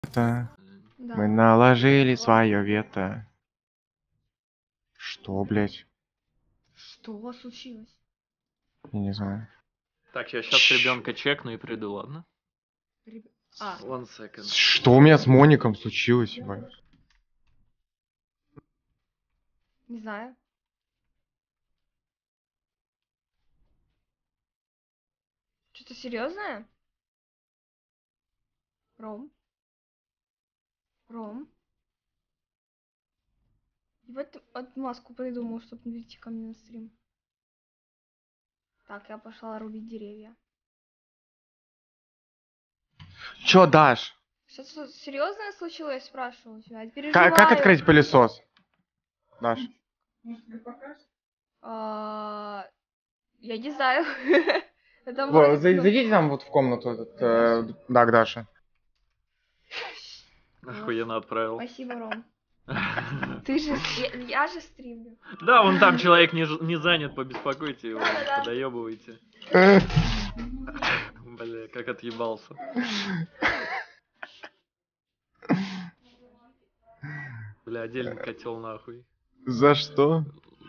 Да. Мы наложили свое вето. Что, блять? Что у вас случилось? Я не знаю. Так, я сейчас ребенка чекну и приду, ладно? А, One second. Что у меня с Моником случилось, ебать? не знаю. Что-то серьезное? Ром? Ром? Ебать, ты отмазку придумал, чтобы не прийти ко мне на стрим. Так, я пошла рубить деревья. Чё, Даш? Что-то серьезное случилось, спрашиваю у тебя. Как открыть пылесос? Даш. Я не знаю. Это Во, может, ну, зайдите нам вот в комнату, да, к Даше. Охуенно отправил. Спасибо, Ром. Ты же... Я же стримлю. Да, вон там человек не занят, побеспокойте его, подоебывайте. Бля, как отъебался. Бля, отдельный котел нахуй. За что?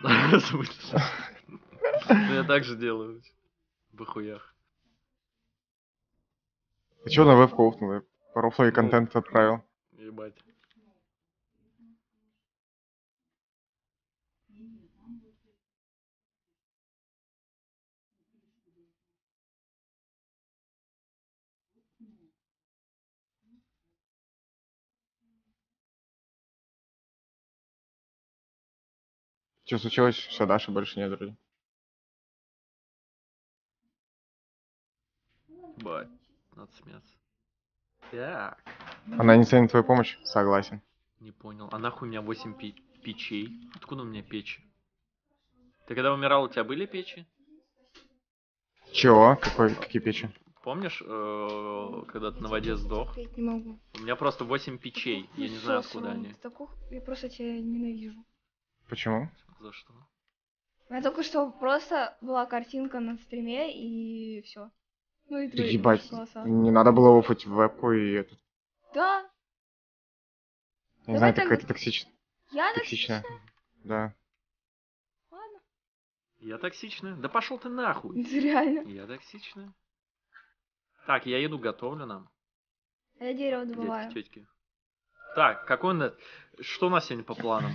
Я так же делаю. В охуях. Ты чё на вебку уфнул? Я рофловый контент отправил. Ебать. Что случилось? Все, Даши больше нет вроде. Бать, надо смеяться. Так. Она не ценит твою помощь? Согласен. Не понял. А нахуй у меня 8 печей? Откуда у меня печи? Ты когда умирал, у тебя были печи? Чего? Какие печи? Помнишь, когда ты на воде сдох? Я не могу. У меня просто 8 печей. Я не знаю, откуда они. Я просто тебя ненавижу. Почему? За что? У меня только что просто была картинка на стриме и все. Ну и Ты твои ебать, голоса. не надо было уфать в вебку и это. Да. Я не знаю, ты какая-то токсичная. Я Токсичная. Да. Ладно. Я токсичная? Да пошел ты нахуй. Реально. Я токсичная. Так, я еду готовлю нам. А я дерево добываю. Дядьки, тетки. Так, что у нас сегодня по планам?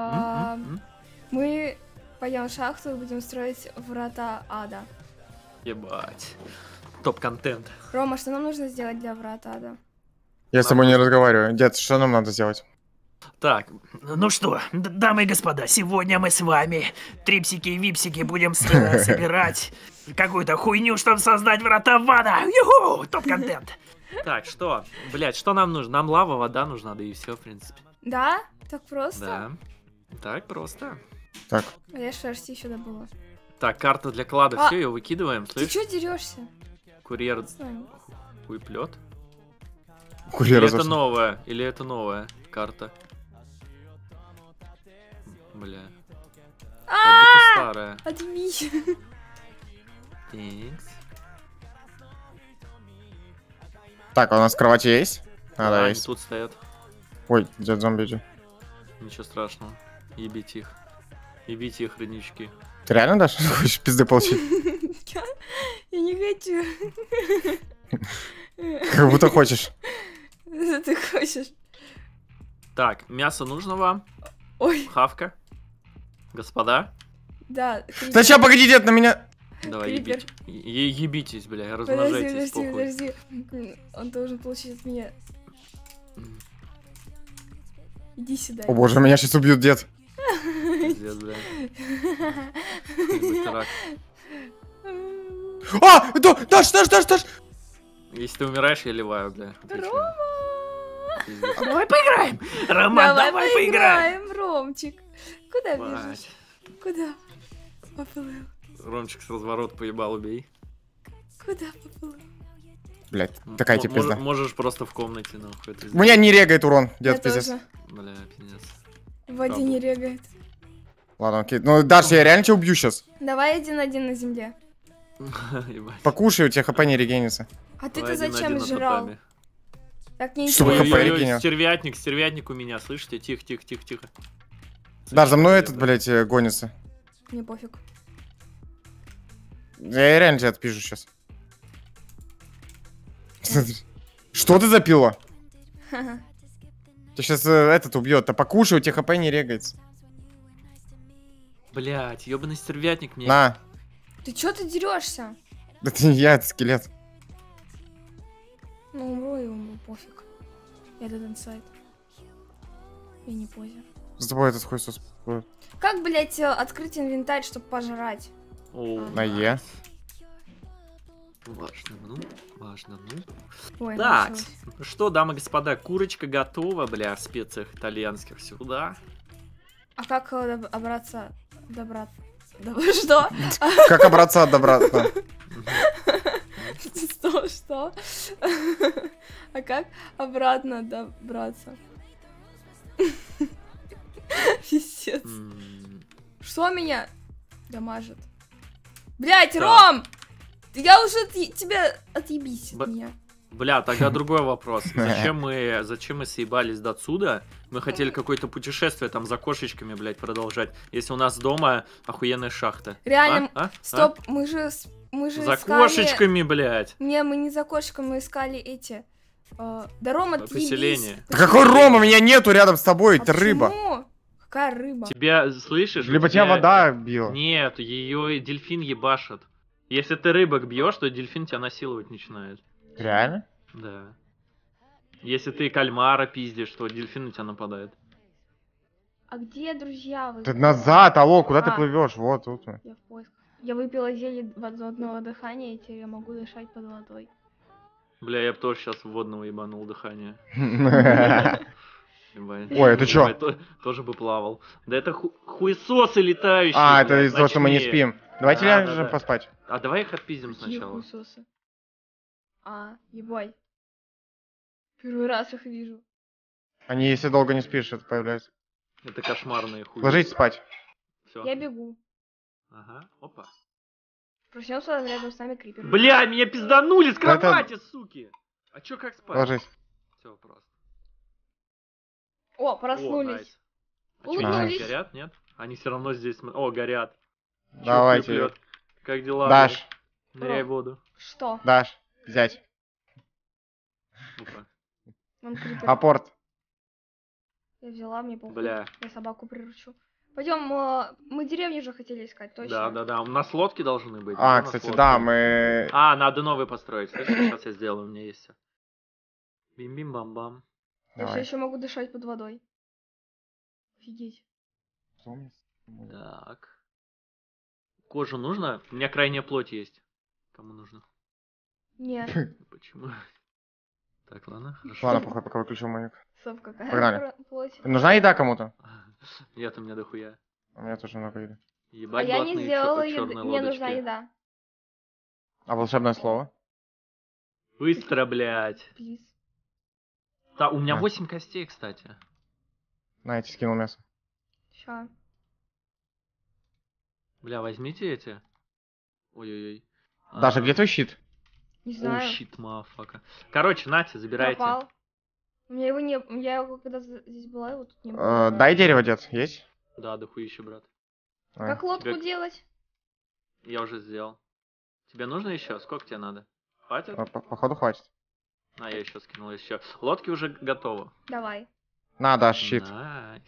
Мы пойдем в шахту и будем строить врата ада. Ебать. Топ-контент. Рома, что нам нужно сделать для врат ада? Я с тобой не разговариваю. Дед, что нам надо сделать? Так, ну что, дамы и господа, сегодня мы с вами, трипсики и випсики, будем собирать какую-то хуйню, чтобы создать врата в ада. Юху, топ-контент. Так, что? Блять, что нам нужно? Нам лава, вода нужна, да и все, в принципе. Да? Так просто? Да. Так просто. Так. А я шерсти еще добыла. Так, карта для клада, все, ее выкидываем, Ты слышь? что дерешься? Курьер хуйплет. Курьер Или это новая? Или это новая карта? Бля. Как будто старая. Отъебись. Тинкс. Так, а у нас кровати есть? Да, Да, они есть. тут стоят. Ой, дед зомби иди. Ничего страшного. Ебите их. Ебите их, роднички. Ты реально, Даш, хочешь пизды получить? Я не хочу. Как будто хочешь. Ты хочешь? Так, мясо нужно вам? Ой. Хавка? Господа? Да. Да ща, погоди, дед, на меня... Давай, Крипер. ебитесь, бля, размножайтесь, похуй. Подожди. Он должен получить от меня. Иди сюда. О боже, меня сейчас убьют, дед. Пиздец, бля. Какой-нибудь рак. А! Даш! Если ты умираешь, я ливаю, бля. Рома! Пиздец. Давай поиграем. Роман, давай поиграем. Ромчик. Куда Мать. бежишь? Куда? Поплыл. Ромчик с разворота поебал, убей. Куда поплыл? Блять, такая тебе пизда. Можешь просто в комнате, нахуй. У меня не регает урон, Я дед, пиздец. тоже. Бля, пиздец. В воде не регает. Ладно, окей. Ну, Даш, я реально тебя убью сейчас. Давай 1-1 на земле. Ебать. Покушай, у тебя хп не регенится. А ты-то Давай зачем 1-1 на жрал? татами. Так не Чтобы интересно. ХП Ой-ой-ой, регенер. стервятник у меня, слышите? Тихо, тихо, тихо, тихо. Да, за мной этот, блядь, гонится. Мне пофиг. Я реально тебя отпишу сейчас. Что ты запила? Тебя сейчас этот убьет. А покушай, у тебя ХП не регается. Блять, ёбаный стервятник мне. На. Ты чё ты дерешься? Да это не я, это скелет. Ну, умру и умру, пофиг. Я dead inside. Я не позер. За тобой этот хуесос. Как, блять, открыть инвентарь, чтобы пожрать? О, На Е. важно, ну, важно, ну. Ой, Так, началось. ну что, дамы и господа, курочка готова, бля, в специях итальянских сюда. А как добраться? Что? Как обратца от добра? Что? А как обратно добраться? Пиздец. Что меня дамажит? Блять, Так. Ром! Я уже тебя отъебись от меня. Бля, тогда другой вопрос. Зачем мы съебались до отсюда? Мы хотели какое-то путешествие там за кошечками, блядь, продолжать. Если у нас дома охуенная шахта. Реально, А? стоп, мы же За искали... кошечками, блядь. Не, мы не за кошечками, мы искали эти... Да, Рома, ты Поселение. Да какой Рома? Меня нету рядом с тобой, это рыба. Почему? Какая рыба? Тебя, слышишь? у Либо тебя вода била. Нет, ее дельфин ебашит. Если ты рыбок бьешь, то дельфин тебя насиловать начинает. Реально? Да. Если ты кальмара пиздишь, то дельфин на тебя нападает. А где друзья? Вы? Ты назад, алло, куда ты А. плывешь? Вот, тут мы. Я в поисках. Я выпила зелье водного дыхания, и теперь я могу дышать под водой. Бля, я бы тоже сейчас водного ебанул дыхание. Ебать. Ой, это чё? Ебать, тоже бы плавал. Да это хуесосы летающие. А, это блядь, из-за того, что мы не ночные. спим. Давайте Да, ляжем да. поспать. А давай их отпиздим Какие сначала. хуесосы? Ебай. Первый раз их вижу. Они, если долго не спишь, это появляется. Это кошмарные хуи. Ложитесь спать. Все. Я бегу. Ага, опа. Проснется рядом с нами крипер. Бля, меня пизданули с Да это- кровати, суки! А чё, как спать? Ложись. Все просто. О, О, проснулись. найс. А чё, Улыбнулись. они горят, нет? Они все равно здесь... О, горят. Чё, Давайте. хлюп-лёд? Как дела? Даш, блядь? Ныряй в воду. Что? Даш, взять. Опа. Вон крипер. Апорт. Я взяла, мне похуй. Бля. Я собаку приручу. Пойдем, мы деревню же хотели искать, точно. Да. У нас лодки должны быть. Где у А, нас кстати, лодки? да, мы... А, надо новый построить. Слышишь, сейчас я сделаю, у меня есть все. Бим-бим-бам-бам. Я все Давай. еще могу дышать под водой. Офигеть. Так. Кожу нужно? У меня крайняя плоть есть. Кому нужно? Нет. Почему? Так, ладно, хорошо. Ладно, похуй, пока выключил маник. Стоп, какая Погнали. плоть. Нужна еда кому-то? Нет, у меня дохуя. У меня тоже много еды. А Ебать, я не блатные сделала еды. чёрные Мне нужна лодочки. еда. А волшебное слово? Быстро, блядь. Плиз. Да, у меня А. 8 костей, кстати. На, я тебе скинул мясо. Ща. Бля, возьмите эти. Ой-ой-ой. Даша, где твой щит? Не О, знаю. щит, мафака. Короче, нате, забирайте. Пропал. У меня его не... Я его когда здесь была, его тут не было. Дай дерево, дед, есть? Да, дохуище, брат. Давай. Как лодку Тебе- делать? Я уже сделал. Тебе нужно еще? Сколько тебе надо? Хватит? Походу хватит. А, я еще скинул еще. Лодки уже готовы. Давай. На, Даш, щит. Найс.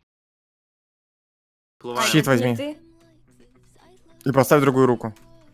А, Плываем. Щит где возьми. ты? И поставь другую руку.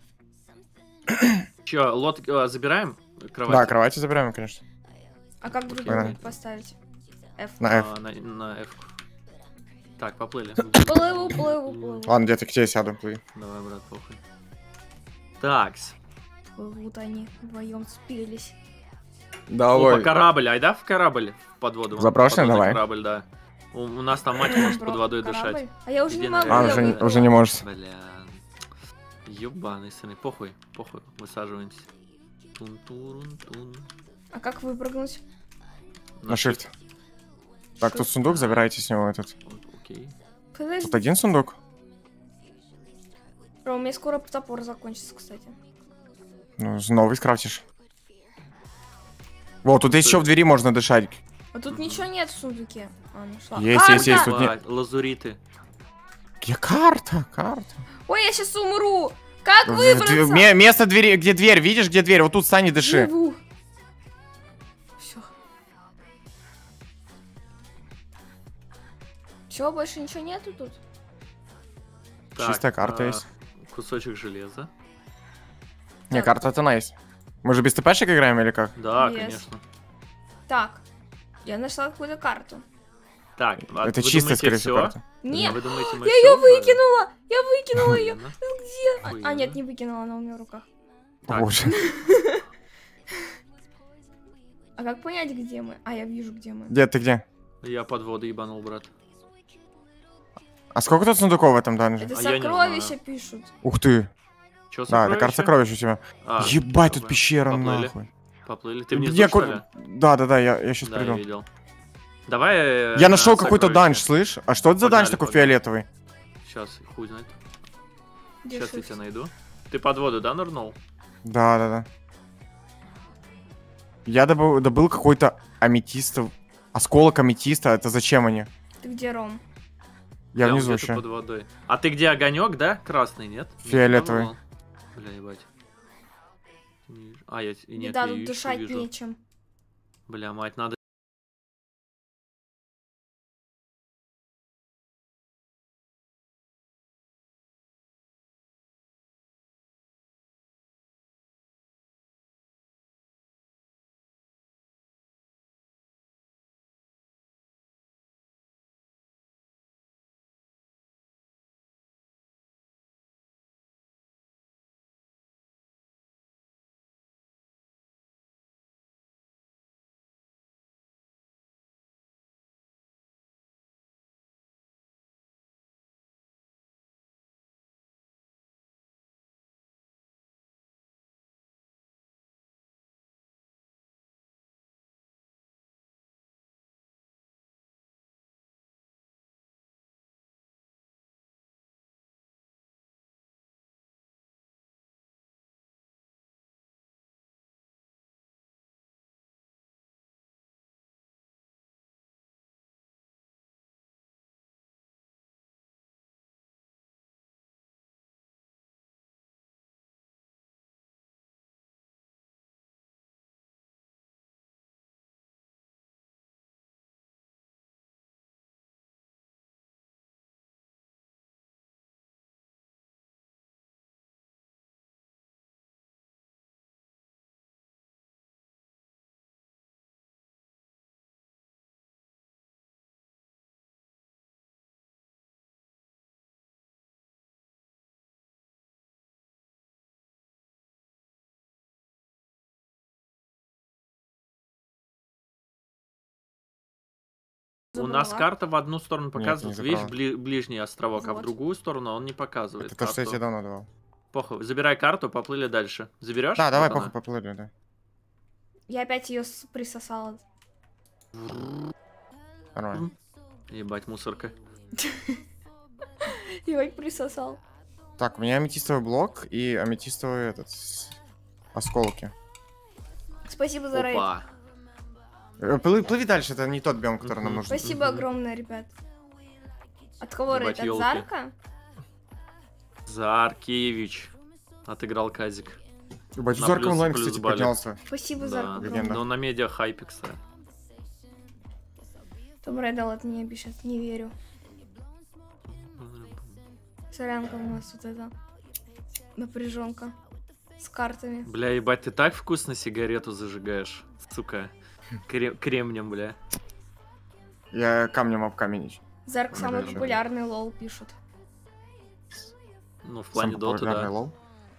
Че, лодки забираем? Кровать? Да, кровати забираем, конечно. А как другую Погнали. руку поставить? F. На F. На F. Так, поплыли. Плыву. Ладно, дед, я к тебе сяду, плыви. Давай, брат, похуй. Такс. Плывут они, вдвоем спелись. Опа, корабль, айда в корабль в под воду. Заброшенный, Подводный давай. корабль, да. У нас там мать может под водой Корабль? дышать. А я уже Иди не могу. наверх. я А, выпила. уже не можешь. Бля. Ёбаный сыны. Похуй, высаживаемся. Тун-турун-тун. А как выпрыгнуть? На shift. Так, тут сундук, забирайте с него этот. Окей. Подожди. Тут один сундук? Бро, у меня скоро топор закончится, кстати. Ну, новый скрафтишь. Вот, тут еще в двери можно дышать. А тут ничего нет в сундуке. А, нашла. Есть, есть, есть. Карта! Тут не... Ебать, лазуриты. Где карта? Карта. Ой, я сейчас умру. Как выбраться? Место двери, где дверь, видишь, где дверь? Вот тут стань и дыши. Все. Все, больше ничего нету тут? Чистая карта есть. Кусочек железа. Не, Так. карта это есть. Мы же без ТПшек играем или как? Да, Yes. конечно. Так. Я нашла какую-то карту. Так, а Это вы чистая, думаете, скорее всего, всё? карта. Нет, Вы думаете, мы я всё ее убрали? выкинула! Я выкинула ее! Охуенно. Где? А Охуенно. нет, не выкинула, она у меня в руках. Так, Боже. А как понять, где мы? А, я вижу, где мы. Где ты где? я под воду ебанул, брат. А сколько тут сундуков в этом данже? Это А я не сокровища знаю. пишут. Ух ты. Чё, Да, это карта сокровищ у тебя. А, Ебать, тут поплыли. пещера Поплыли. нахуй. Поплыли. Ты внизу, Где что ко- ли? Да, я сейчас Да, я приду. видел. Давай. Я нашел какой-то данж, слышь? А что это за данж Погнали, такой погнали. фиолетовый? Сейчас, хуй знает. Где Сейчас я шифт? тебя найду. Ты под воду, да, нырнул? Да. Я добыл какой-то аметистов. Осколок аметиста, это зачем они? Ты где, Ром? Я он внизу где-то еще. под водой. А ты где огонек, да? Красный, нет? Не Фиолетовый. пробовал? Бля, ебать. Не вижу. А, я и нет, Беда, я тут её дышать вижу. нечем. Бля, мать, надо. У нас Забрала. карта в одну сторону Нет, показывает, не видишь, забрала. ближний островок, а в Вот. другую сторону он не показывает. Это то, что я карту. тебе давно давал. Похуй, забирай карту, поплыли дальше. Заберешь? Да, давай, Вот похуй, она. поплыли, да. Я опять ее присосала. Нормально. Ебать, мусорка. Я опять присосал. Так, у меня аметистовый блок и аметистовый осколки. Спасибо за рейд. Опа. Плыви дальше, это не тот биом, который нам Мгм. нужен. Спасибо огромное, ребят. От кого Ебать, рейд? От ёлки. Зарка? Заркевич. Отыграл Казик. Ебать, На Зарка плюс- онлайн, плюс кстати, баллик. поднялся. Спасибо, Да. Зарк, огромное. Легенда. Но на медиа хайпе, кстати. Том Рэддл от меня пишет, не верю. Сорянка у нас вот это. Напряженка. С картами. Бля, ебать, ты так вкусно сигарету зажигаешь, сука. Кремнем, бля. Я камнем об камень. Зарк самый Ничего. популярный лол пишут. Ну, в плане Самый доты, популярный да. лол.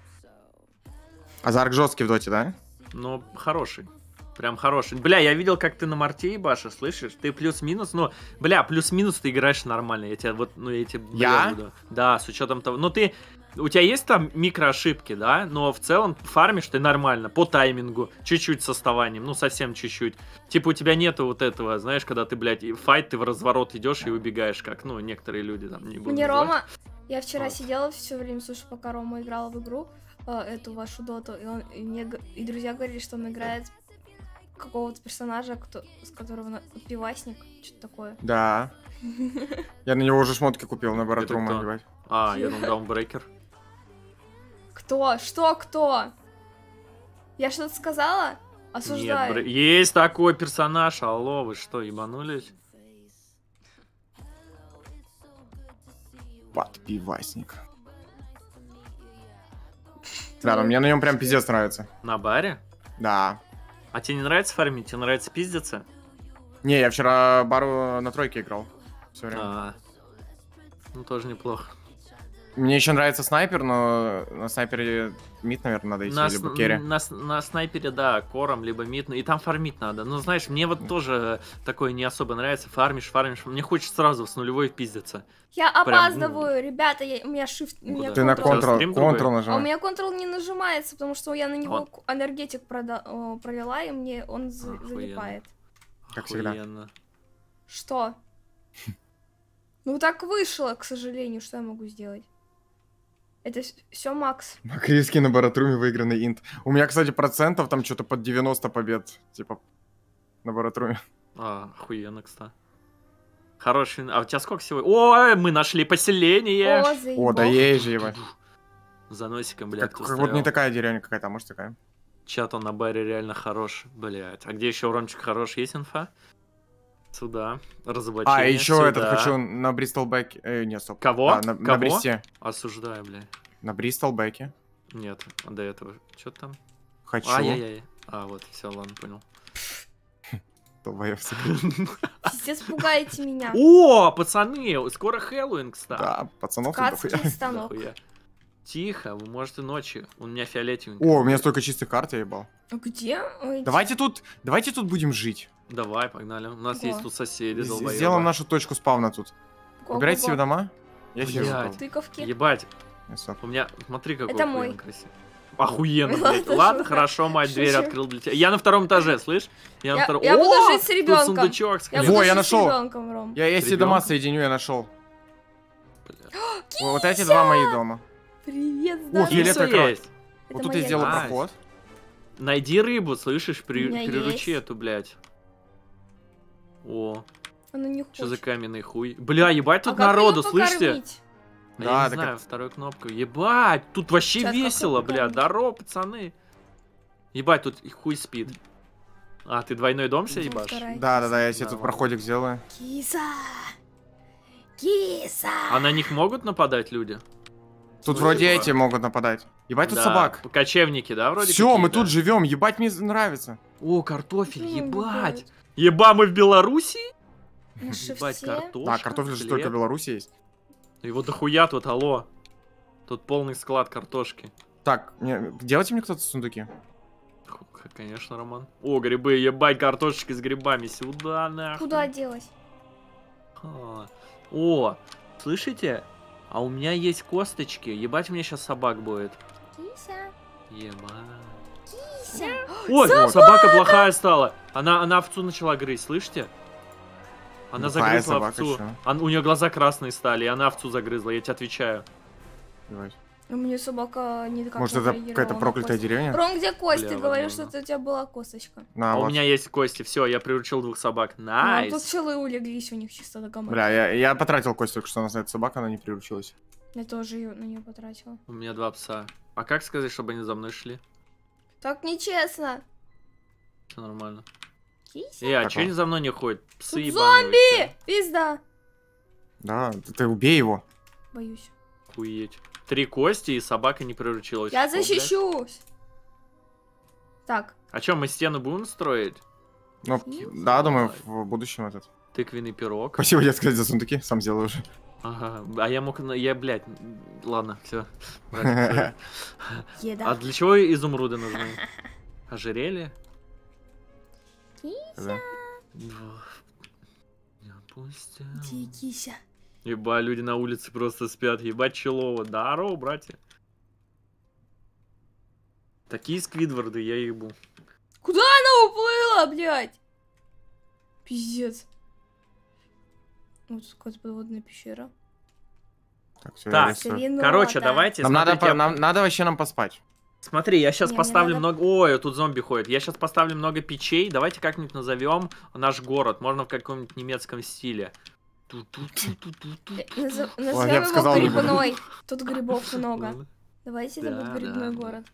А Зарк жесткий в доте, да? Ну, хороший. Прям хороший. Бля, я видел, как ты на марте ебашишь, слышишь? Ты плюс-минус, ну, бля, плюс-минус ты играешь нормально. Я тебя вот, ну, я тебе... Я? буду. Да, с учетом того... Ну, ты... У тебя есть там микроошибки, да? Но в целом фармишь ты нормально, по таймингу, чуть-чуть с отставанием, ну, совсем чуть-чуть. Типа у тебя нету вот этого, знаешь, когда ты, блядь, файт, ты в разворот идешь и убегаешь, как, ну, некоторые люди там не будут Мне называть. Рома... Я вчера Вот. сидела все время, слушай, пока Рома играла в игру, эту вашу доту, и друзья говорили, что он играет какого-то персонажа, с которого пивасник, что-то такое. Да. Я на него уже шмотки купил на Баратрума кто? одевать. А, я думал, Даунбрейкер. Кто? Что кто? Я что-то сказала? Осуждаю. Нет, есть такой персонаж. Алло, вы что, ебанулись? Подпивасник. Да, но мне на нем прям пиздец нравится. На баре? Да. А тебе не нравится фармить? Тебе нравится пиздиться? Не, я вчера бару на тройке играл. Все время. А, ну тоже неплохо. Мне еще нравится снайпер, но на снайпере мид, наверное, надо идти, либо керри. На снайпере, да, кором, либо мид, и там фармить надо. Ну, знаешь, мне вот тоже такое не особо нравится. Фармишь. Мне хочется сразу с нулевой пиздиться. Я Прям, опаздываю, ребята, у меня shift, у меня Куда? Ты на Control. контрол Стрим другой? нажимай. А у меня контрол не нажимается, потому что я на него Вот. энергетик пролила, и мне он Охуенно. залипает. Как всегда. Охуенно. Что? Ну так вышло, к сожалению, что я могу сделать? Это все Макс. Макриевский на Баратруме выигранный инт. У меня, кстати, процентов там что-то под 90 побед. Типа, на Баратруме. А, охуенно, кстати. Хороший. А у тебя сколько всего? Ой, мы нашли поселение! О, О, заебал. да ей же, ебать. За носиком, блядь, Как кто будто не стоял. такая деревня какая-то, а может такая. Чат он на баре реально хорош, блядь. А где еще Ромчик хорош? Есть инфа? Сюда. Разоблачение. А, еще сюда. этот хочу на Бристолбеке. Нет, стоп. Кого? Да, на Кого? Бристе. Осуждаю, блядь. На Бристолбеке. Нет, а до этого. Что там? Хочу. Ай-яй-яй. А, вот, все, ладно, понял. Долбоёб, сука. Пиздец, пугаете меня. О, пацаны, скоро Хэллоуин, кстати. Да, пацанов тут Ткацкий дохуя. станок. Дохуя. Тихо, вы можете ночью. У меня фиолетовенький. О, у меня столько чистых карт, я ебал. А где? Ой, Давайте тут будем жить. Давай, погнали. У нас Ого. есть тут соседи, долбоёбы. Сделаем нашу точку спавна тут. го-го-го. Выбирайте себе дома. Я себе Блядь. выбрал. Тыковки. Ебать, Я стоп. у меня, смотри, какой Это охуенно мой. красивый. Охуенно, Ладно, блядь. Ладно, шутка. хорошо, мать, дверь Шучу. открыл для тебя. Я на втором этаже, слышь? Я на Я- втором. я буду О, жить с тут ребенком. сундучок с Я хлебом. Во, буду я жить с нашел. ребенком, Ром. Я эти Ребёнка? дома соединю, я нашел. Бля. Вот эти два мои дома. Привет, О, здорово. фиолетовый Киса крот. есть. Это Вот тут моя я сделал дочь. Найс. проход. Найди рыбу, слышишь? У меня Приручи есть. эту, блядь. О, Она не что за хочет. каменный хуй. Бля, ебать, тут А как народу, её слышите? покормить? А Да, я не так знаю, это- второй кнопкой. Ебать, тут вообще Чат, как весело, её бля. покормить? Здорово, пацаны. Ебать, тут и хуй спит. А, ты двойной дом себе Ну, ебашь? вторая Да, я себе Да, тут ладно. проходик сделаю. Киса! Киса! А на них могут нападать люди? Тут Ну, вроде типа. эти могут нападать. Ебать, тут Да, собак. Кочевники, да, вроде Все, мы какие-то? тут живем. Ебать, мне нравится. О, картофель, Ну, ебать. бывает. Еба, мы в Беларуси? На Ебать, шифте? картошка, Да, картофель же только в хлеб. Беларуси есть. Его дохуя тут, алло. Тут полный склад картошки. Так, делайте мне кто-то сундуки. Конечно, Роман. О, грибы, ебать, картошечка с грибами. Сюда, нахуй. Куда делась? А. О, слышите? А у меня есть косточки. Ебать, у меня сейчас собак будет. Кися! Ебать. Кися! Ой, собака плохая стала. Она овцу начала грызть, слышите? Она Плохая загрызла собака, овцу. чё? У нее глаза красные стали, и она овцу загрызла, я тебе отвечаю. Ебать. У меня собака не так Может, это отреагировала какая-то на проклятая кость. деревня? Ром, где кость? Бля, Ты говоришь, что возможно. это у тебя была косточка. На, А у вот. меня есть кости, все, я приручил 2 собак. Ну, Найс. тут челы улеглись у них чисто до гамма. Бля, я потратил кость только что на эту собаку, она не приручилась. Я тоже её на нее потратила. У меня 2 пса. А как сказать, чтобы они за мной шли? Так нечестно. Все нормально. Кися? А Так, че а? они за мной не ходят? Псы Тут ебаные вообще. Пизда. Да, ты убей его. Боюсь. Охуеть. 3 кости, и собака не приручилась. Я Что, блядь? защищусь. Так. А что, мы стену будем строить? Ну, да, думаю, в будущем этот. Тыквенный пирог. Спасибо, дед, сказать, за сундуки. Сам сделаю уже. Ага. А я мог... Я, блядь... Ладно, все. А Еда. для чего изумруды нужны? Ожерелье? Да. Где Кися? Еба, люди на улице просто спят. Ебать, Челово. Здорово, братья. Такие сквидварды, я ебу. Куда она уплыла, блядь? Пиздец. Вот какая-то подводная пещера. Так, все, Так, я рисую. Хреново, Короче, да. давайте... Нам надо, смотрите, нам надо вообще нам поспать. Смотри, я сейчас Не, мне поставлю надо- много... Ой, тут зомби ходит. Я сейчас поставлю много печей. Давайте как-нибудь назовем наш город. Можно в каком-нибудь немецком стиле. Назовем я бы его сказал, не буду. грибной. Тут грибов много. Ладно. Давайте это Да, будет грибной да, да. город.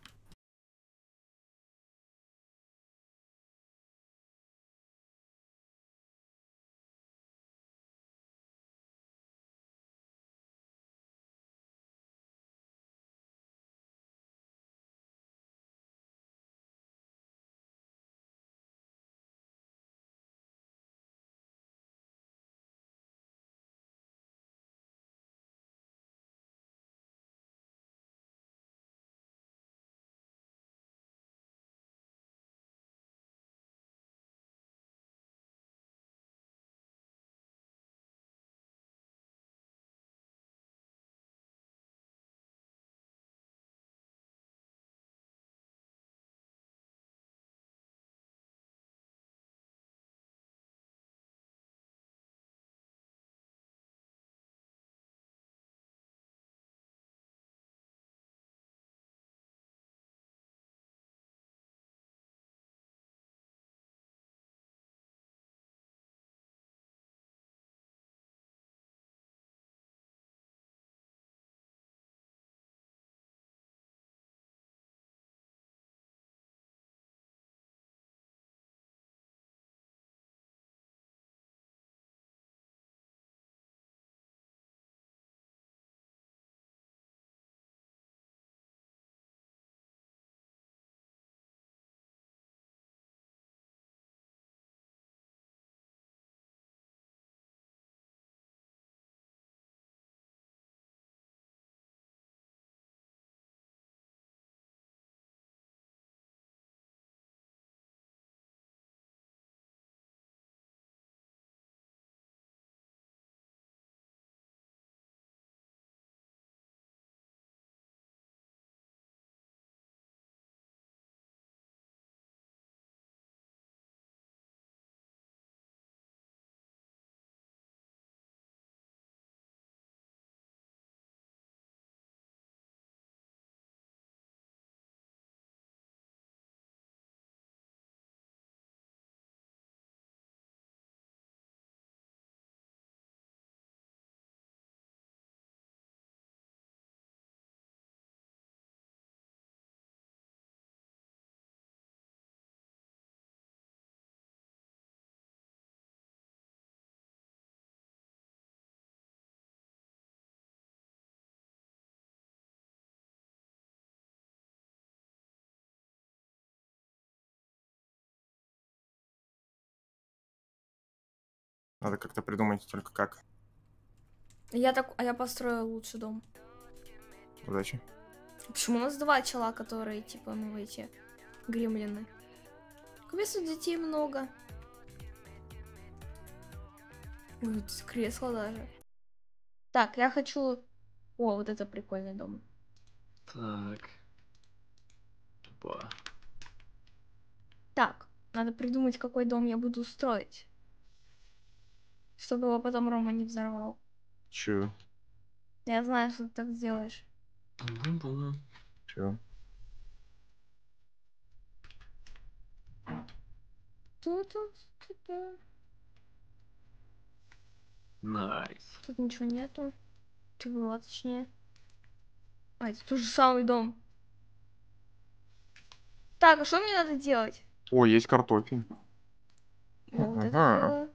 Надо как-то придумать только как. Я построю лучше дом. Удачи. Почему у нас два чела, которые, типа, ну, эти гремлины? Вместо детей много. Ой, тут кресло даже. Так, я хочу... О, вот это прикольный дом. Так. Опа. Так, надо придумать, какой дом я буду строить. Чтобы его потом Рома не взорвал. Чё? Я знаю, что ты так сделаешь. Бум-бум. Чё? Тут. Найс. Тут ничего нету. Ты была, точнее. А, это тот же самый дом. Так, а что мне надо делать? О, есть картофель. Вот это Ага. делаю.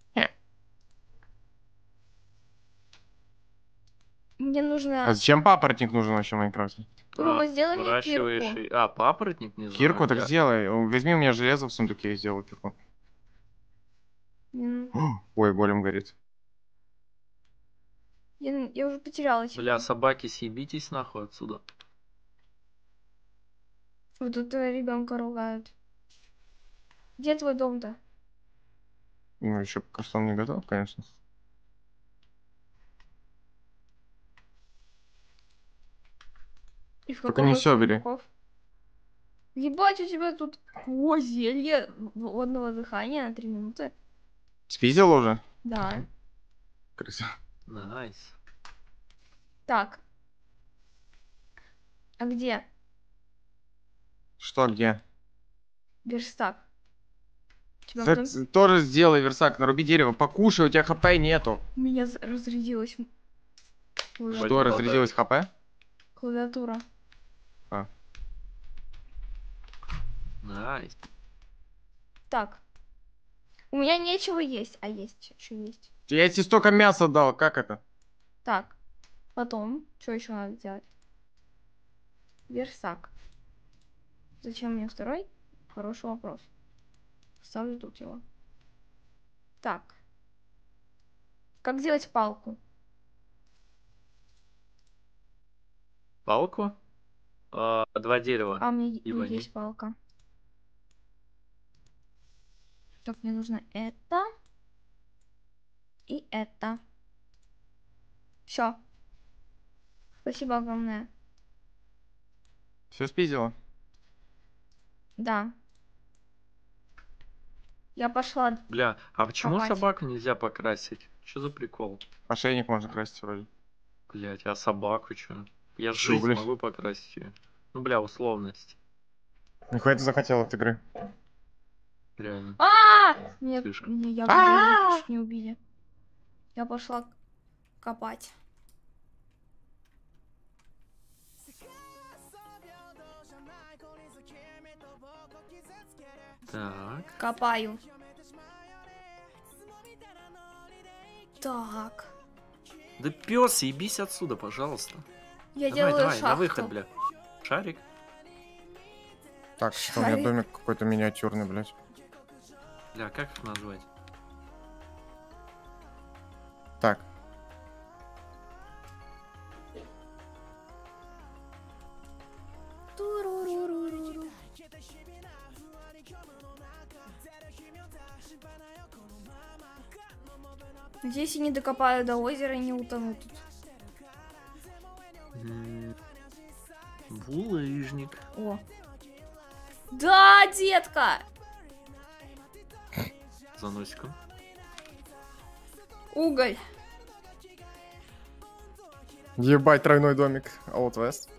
Мне А нужно... зачем папоротник нужен вообще в Майнкрафте? Рома, сделай мне Выращиваешь кирку. и... А, папоротник не знаю. Кирку так я- сделай. Возьми у меня железо в сундуке и сделай кирку. М, Ой, голем горит. Я уже потеряла тебя. Бля, собаки, съебитесь нахуй отсюда. Вот тут ребенка ругают. Где твой дом-то? Ну, еще пока что он не готов, конечно. И в Только каком не из всё бери. сундуков? Ебать, у тебя тут... О, зелье водного дыхания на 3 минуты. Спиздил уже? Да. Крыса. Найс. Так. А где? Что, где? Верстак. У тебя Ты потом- тоже сделай, Версак, наруби дерево. Покушай, у тебя хп нету. У меня разрядилась Что, разрядилось хп? клавиатура. Найс. Так. У меня нечего есть, а есть что есть. Я тебе столько мяса дал, как это? Так. Потом, что еще надо делать? Версак. Зачем мне второй? Хороший вопрос. Ставлю тут его. Так. Как сделать палку? Палку? 2 дерева. А у меня И вони. есть палка. Так, мне нужно это. И это. Все. Спасибо огромное. Все спиздила? Да. Я пошла. Бля, а почему Копать. собаку нельзя покрасить? Что за прикол? Ошейник можно красить вроде. Блять, а собаку чё? Я Чё, жизнь блядь? могу покрасить ее. Ну, бля, условность. Нихуя ты захотел от игры. Реально. Мне Слишком. ягоды чуть не убили. Я пошла копать. Так. Копаю. Так. Да пес, ебись отсюда, пожалуйста. Я Давай, делаю давай, шахту. на выход, бля. Шарик. Так, что у меня Шарик. домик какой-то миниатюрный, блядь. Бля, как их назвать? Так. Туруруруруру. Надеюсь, я не докопаю до озера и не утону тут. Булыжник. О. Да, детка! За носиком. Уголь. Ебать, тройной домик. Out West.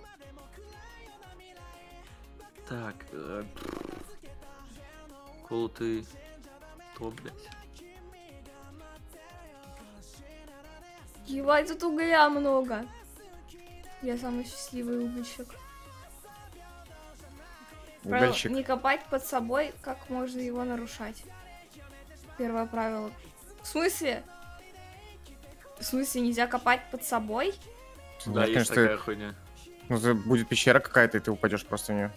Так. Колотый. То, блядь. Ебать, тут угля много. Я самый счастливый угольщик. Правило, Угольщик. не копать под собой, как можно его нарушать. Первое правило. В смысле? В смысле, нельзя копать под собой? Ну, Да, есть конечно, такая хуйня. Ну, будет пещера какая-то, и ты упадешь просто в нее.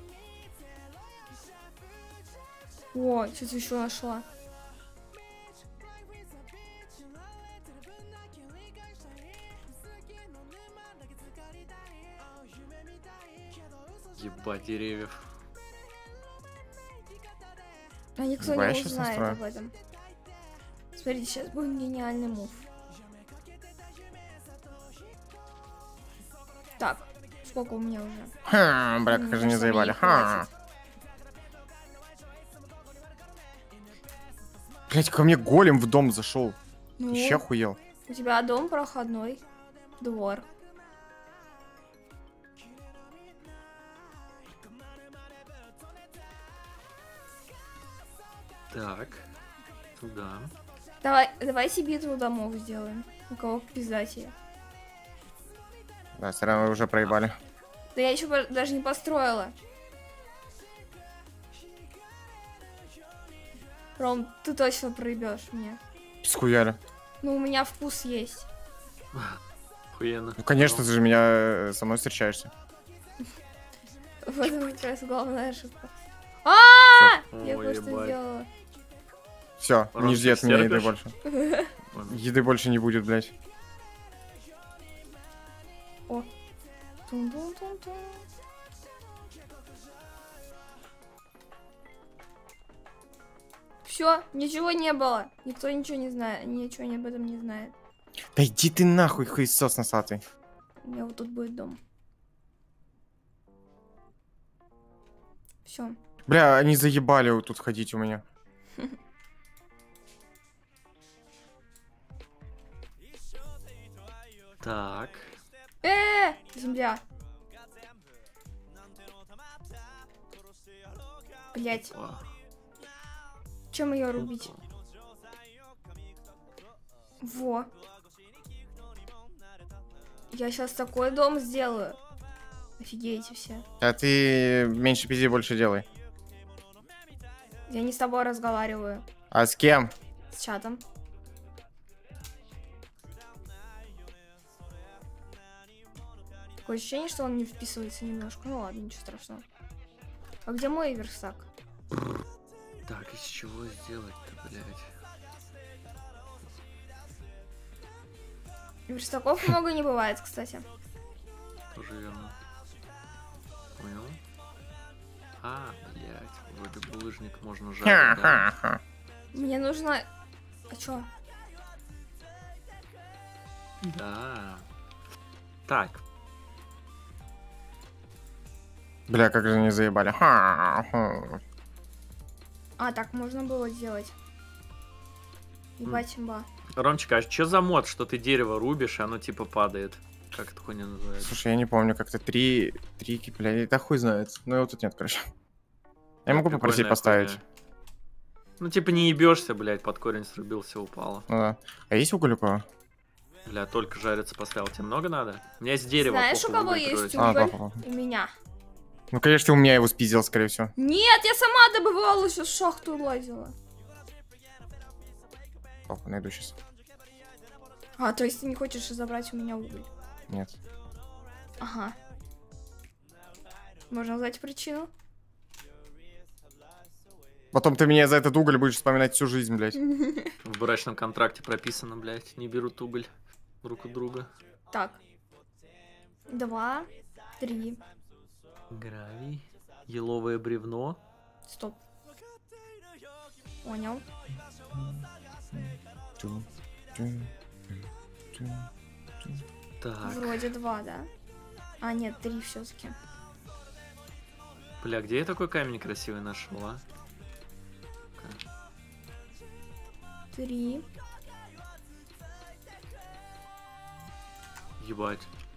О, что-то еще нашла. Ебать, деревьев. А никто Ебать, я не щас узнает настрою. об этом. Смотрите, сейчас будет гениальный мув. Так, сколько у меня уже? Ха, бля, Мне как же не кажется, заебали. мне не Ха. хватит. Блять, ко мне голем в дом зашел. Ну, Вообще охуел. у тебя дом проходной, двор. Так. Туда. Давайте битву домов сделаем. У кого пиздатее. Да, все равно уже проебали. Да я еще даже не построила. Ром, ты точно проебешь мне. Схуяли. Ну, у меня вкус есть. Охуенно. Ну, конечно, ты же меня со мной встречаешься. В этом как раз главная ошибка. Всё. Я Ой, кое-что ебать. сделала. Все, Ром, не ты жди от меня еды стерпишь? больше. Ладно. Еды больше не будет, блять. О. Тун-тун-тун-тун. Все, ничего не было. Никто ничего не знает. Ничего об этом не знает. Да иди ты нахуй, хуесос носатый. У меня вот тут будет дом. Все. Бля, они заебали вот тут ходить у меня. Так. Земля. Блять, Опа. чем ее рубить? Во. Я сейчас такой дом сделаю. Офигеете все. А ты меньше пизди, больше делай. Я не с тобой разговариваю. А с кем? С чатом. Такое ощущение, что он не вписывается немножко. Ну ладно, ничего страшного. А где мой верстак? Так, из чего сделать-то, блядь? Верстаков много не бывает, кстати. Тоже верно. Понял? А, блядь, вроде булыжник можно жарить, да? Ха-ха-ха. Мне нужно... А чё? Да. Так, Бля, как же они заебали. Ха-ха. А, так можно было сделать. Ебать, имба. Ромчик, а что за мод, что ты дерево рубишь, и оно типа падает? Как это хуйня называется? Слушай, я не помню, как-то три, бля, это хуй знает. Ну его тут нет, короче. Я могу попросить Прикольная поставить. хуйня. Ну типа не ебешься, блядь, под корень срубился, упало. Ну да. А есть уголь у кого? Бля, только жариться поставил. Тебе много надо? У меня есть дерево. Знаешь, у похуй, кого уголь есть прорыть. А, уголь? папа. У меня. Ну, конечно, ты у меня его спиздил, скорее всего. Нет, я сама добывала, сейчас в шахту лазила. Папа, найду сейчас. А, то есть ты не хочешь забрать у меня уголь? Нет. Ага. Можно узнать причину? Потом ты меня за этот уголь будешь вспоминать всю жизнь, блядь. В брачном контракте прописано, блядь, не берут уголь друг у друга. Так. 2, 3. Гравий. Еловое бревно. Стоп. Понял. Так, Вроде 2, да? А, нет, 3 все-таки. бля, где я такой камень красивый нашел, а? 3. Ебать.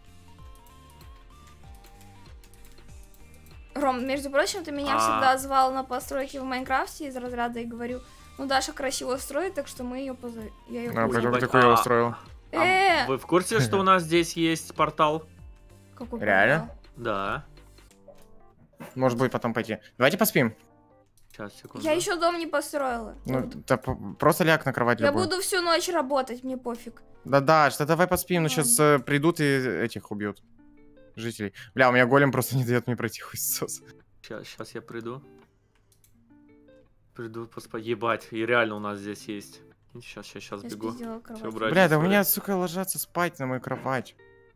Ром, между прочим, ты меня всегда звал на постройки в Майнкрафте из разряда и говорю, ну Даша красиво строит, так что мы ее позовем. Я ее А, позову. поэтому Ебать, ты хуёво устроил. Вы в курсе, что у нас здесь есть портал? Какой Реально? портал? Да. Может быть, потом пойти. Давайте поспим. Сейчас, секунду. Я еще дом не построила. Ну, просто ляг на кровать Я любую. буду всю ночь работать, мне пофиг. Да, что давай поспим, но сейчас придут и этих убьют. Жителей. Бля, у меня голем просто не дает мне пройти хуй сос. Сейчас я приду. Приду поспать. Ебать, и реально у нас здесь есть. Сейчас Я бегу. спиздила кровать. Всё, брать. Бля, да у меня, сука, ложатся спать на мою кровать.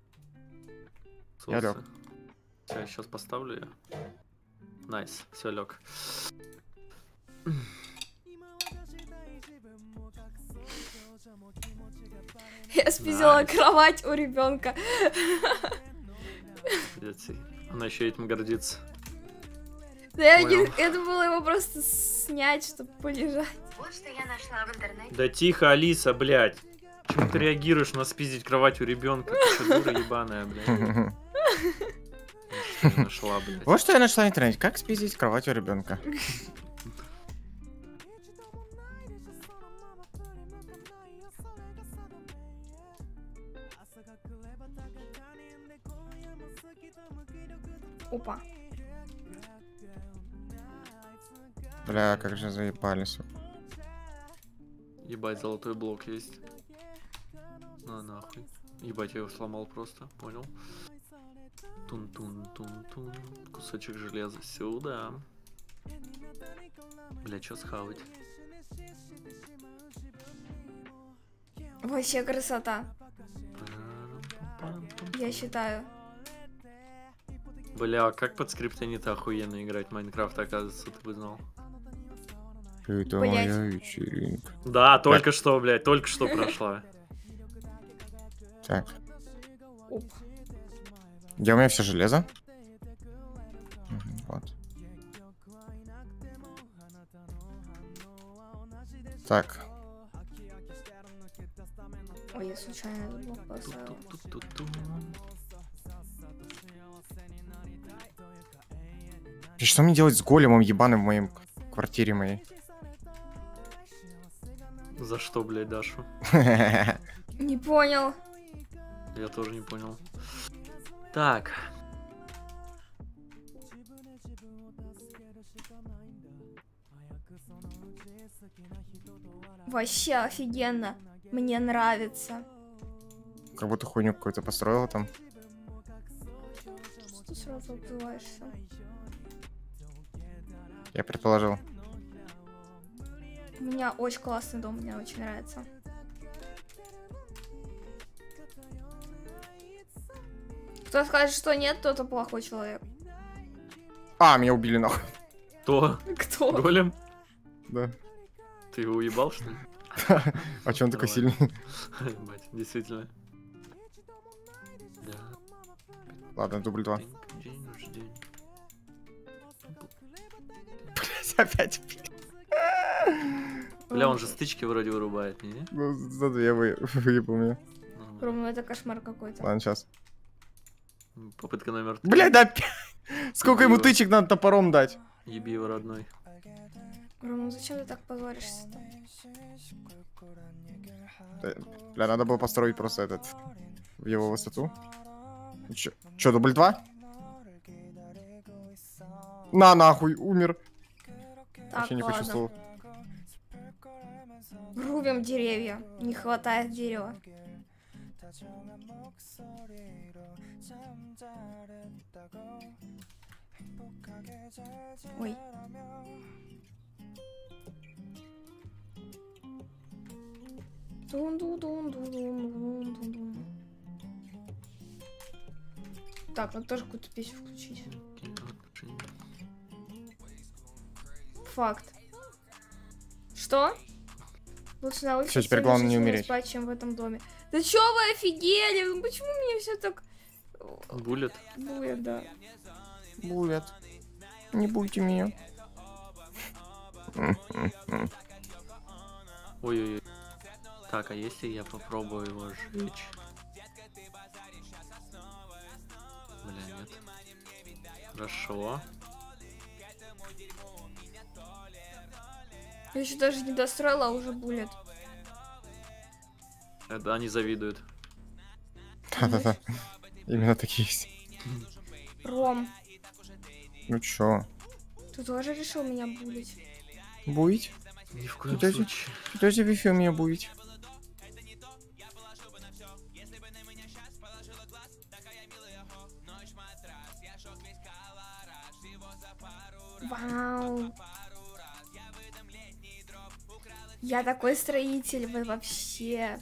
Я Соусы. лёг. Всё, сейчас поставлю ее. Найс, все, лег. Я спиздила Найс. кровать у ребенка. Она еще этим гордится. Да Понял. это было его просто снять, чтобы полежать. Вот что я нашла в интернете. Да тихо, Алиса, блядь. Почему ты реагируешь на спиздить кровать у ребенка? Ты что, дура ебаная, блядь? Что ты нашла, блядь. Вот что я нашла в интернете. Как спиздить кровать у ребенка. Опа. Бля, как же заебались. Ебать, золотой блок есть. На нахуй. Ебать, я его сломал просто, понял? Тун-тун-тун-тун. Кусочек железа сюда. Бля, чё схавать? Вообще красота, я считаю. Бля, как под скриптонит охуенно играть в Майнкрафт, оказывается, ты бы знал. Это Блядь. моя вечеринка. Да, только что, блядь, только что прошла. Так, Оп. где у меня все железо? Мгм, вот. Так, Ой, я случайно этот блок поставила. Ту-ту-ту-ту-ту. и что мне делать с големом ебаным моим? квартире моей. За что, блядь, Дашу? Не понял. Я тоже не понял. Так. Вообще офигенно. Мне нравится. Как будто хуйню какую-то построила там. Что ты сразу убиваешься? Я предположил. У меня очень классный дом, мне очень нравится. Кто скажет, что нет, тот плохой человек. А, меня убили нахуй. Кто? Кто? Голем? Да. Ты его уебал, что ли? А че он такой Нормально. сильный? Ебать, действительно. Да. Ладно, дубль 2. День рождения. Опять. Бля, он же стычки вроде вырубает, не? Ну, зато я выебал меня. Ну, Рома, это кошмар какой-то. Ладно, сейчас. попытка номер 3. Блядь, да опять. Сколько ему тычек надо топором дать? Еби его, родной. Рома, зачем ты так позоришься-то? Бля, надо было построить просто этот в его высоту. Чё, дубль 2? На нахуй, умер. Так, Вообще не ладно. почувствовал. Рубим деревья. Не хватает дерева. Ой. Дун-ду-дун-ду-дун-дун-дун-дун. Так, надо тоже какую-то песню включить. Факт. Что? Лучше на улице Всё, теперь главное не сильно умереть. спать, чем в этом доме. Да чё вы офигели? Ну почему мне все так... Буллет. Будет, да. Будет. Не будьте меня. Ой-ой-ой. Так, а если я попробую его сжечь? Бля, нет. Хорошо. Я еще даже не достроила, а уже булет. Это они завидуют. Да-да-да. Именно такие есть. Ром, Ну чё? ты тоже решил меня булить? Буить? Ни в коем Дядя- случае. Кто тебе решил меня буить? Вау. Я такой строитель, вы вообще.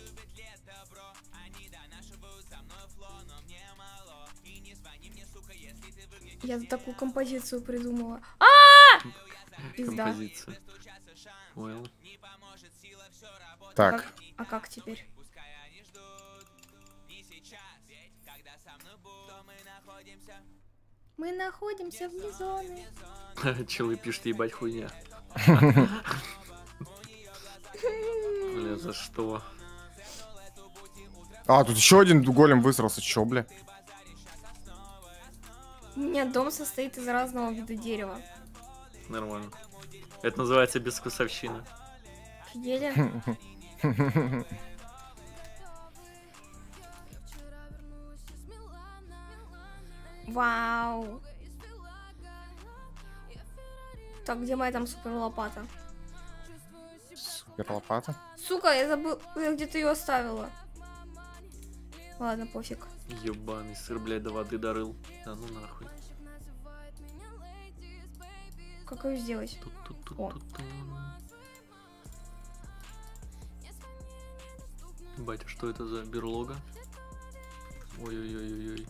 Я такую композицию придумала. Пизда. Композиция. Понял. Так. А как теперь? Мы находимся вне зоны. Челы пишет, ебать хуйня. Бля, за что? А, тут еще один голем высрался. Чё, бля? У меня дом состоит из разного вида дерева. Нормально. Это называется безвкусовщина. Офигели? Вау. Так, где моя там супер лопата? Супер лопата. Сука, я забыл, я где-то ее оставила. Ладно, пофиг. Ебаный сыр, блядь, до воды дорыл. Да ну нахуй. Как ее сделать? Тут-тут-тут-тут-тут. Батя, что это за берлога? Ой-ой-ой-ой-ой.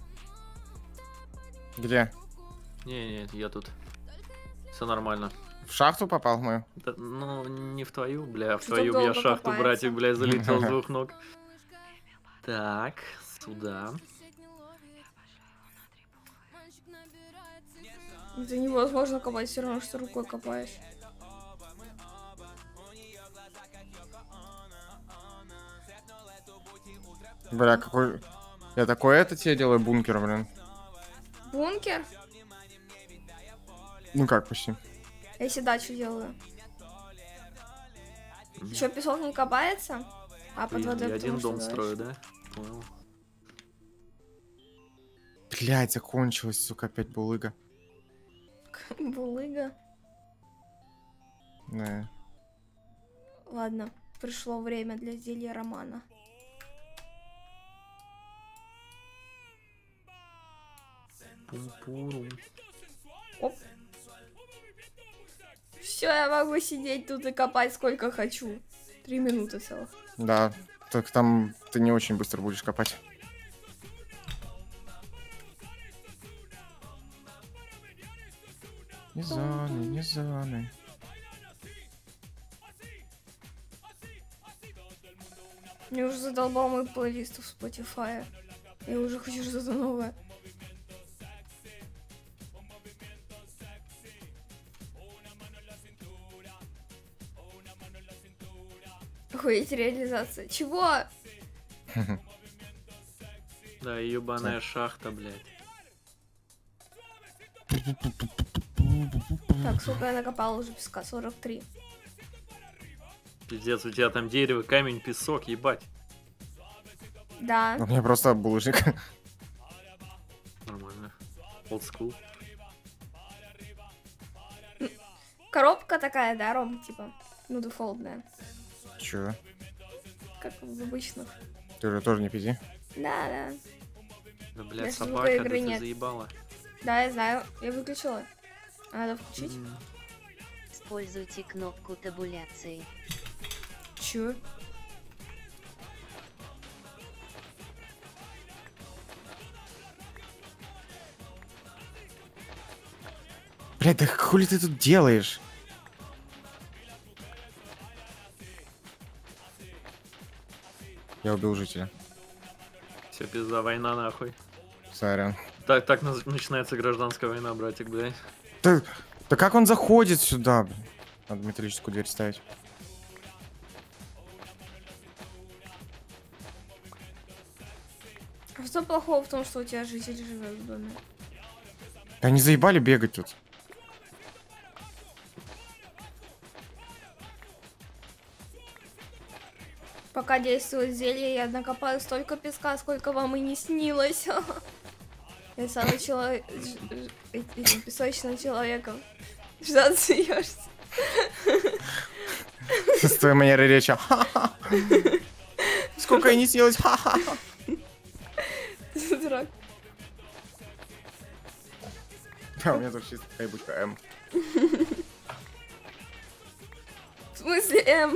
Где? Не-не, я тут. Все нормально. В шахту попал в мою? Да, ну, не в твою, бля, а в Что твою долго я шахту, копается. братик, бля, залетел с двух ног. Так, сюда. Это невозможно копать, все равно, что рукой копаешь. Бля, какой... Я такой это тебе делаю бункер, блин. Бункер? Ну как, почти. Я себе дачу делаю. Еще песок не копается? А под водой Я один потому что дом дождь. строю, да? Понял. Блядь, закончилась, сука, опять булыга. Булыга. Да. Ладно, пришло время для зелья романа. Пум-пурум. Оп. Все, я могу сидеть тут и копать сколько хочу. 3 минуты целых. Да, только там ты не очень быстро будешь копать. Не зоны, не зоны. Мне уже задолбал мой плейлист в Spotify. Я уже хочу что-то новое. Охуеть, реализация. Чего? Да, ебаная шахта, блядь. Так, сколько я накопала уже песка? 43. Пиздец, у тебя там дерево, камень, песок, ебать. Да. У меня просто булыжник. Нормально. Old school. Коробка такая, да, Ром, типа. Ну, дефолтная. Чё? Как в обычных. Ты же тоже не пизди. Да, да. Да, блядь, Если собака, да игры ты нет. заебала. Да, я знаю. Я выключила. Надо включить. Используйте кнопку табуляции. Чё? Блядь, да хули ты тут делаешь? Я убил жителя. Все, пизда, война нахуй. Сорян. Так начинается гражданская война, братик, блядь. Да как он заходит сюда, блин? Надо металлическую дверь ставить. А что плохого в том, что у тебя житель живет в доме? Да они заебали бегать тут. Пока действует зелье, я накопаю столько песка, сколько вам и не снилось. Я самый человек... этим песочным человеком. Что ты смеешься? С твоей манерой речи. Сколько я не съелась. Ты дурак. Да, у меня тут чисто такая бучка М. В смысле, М?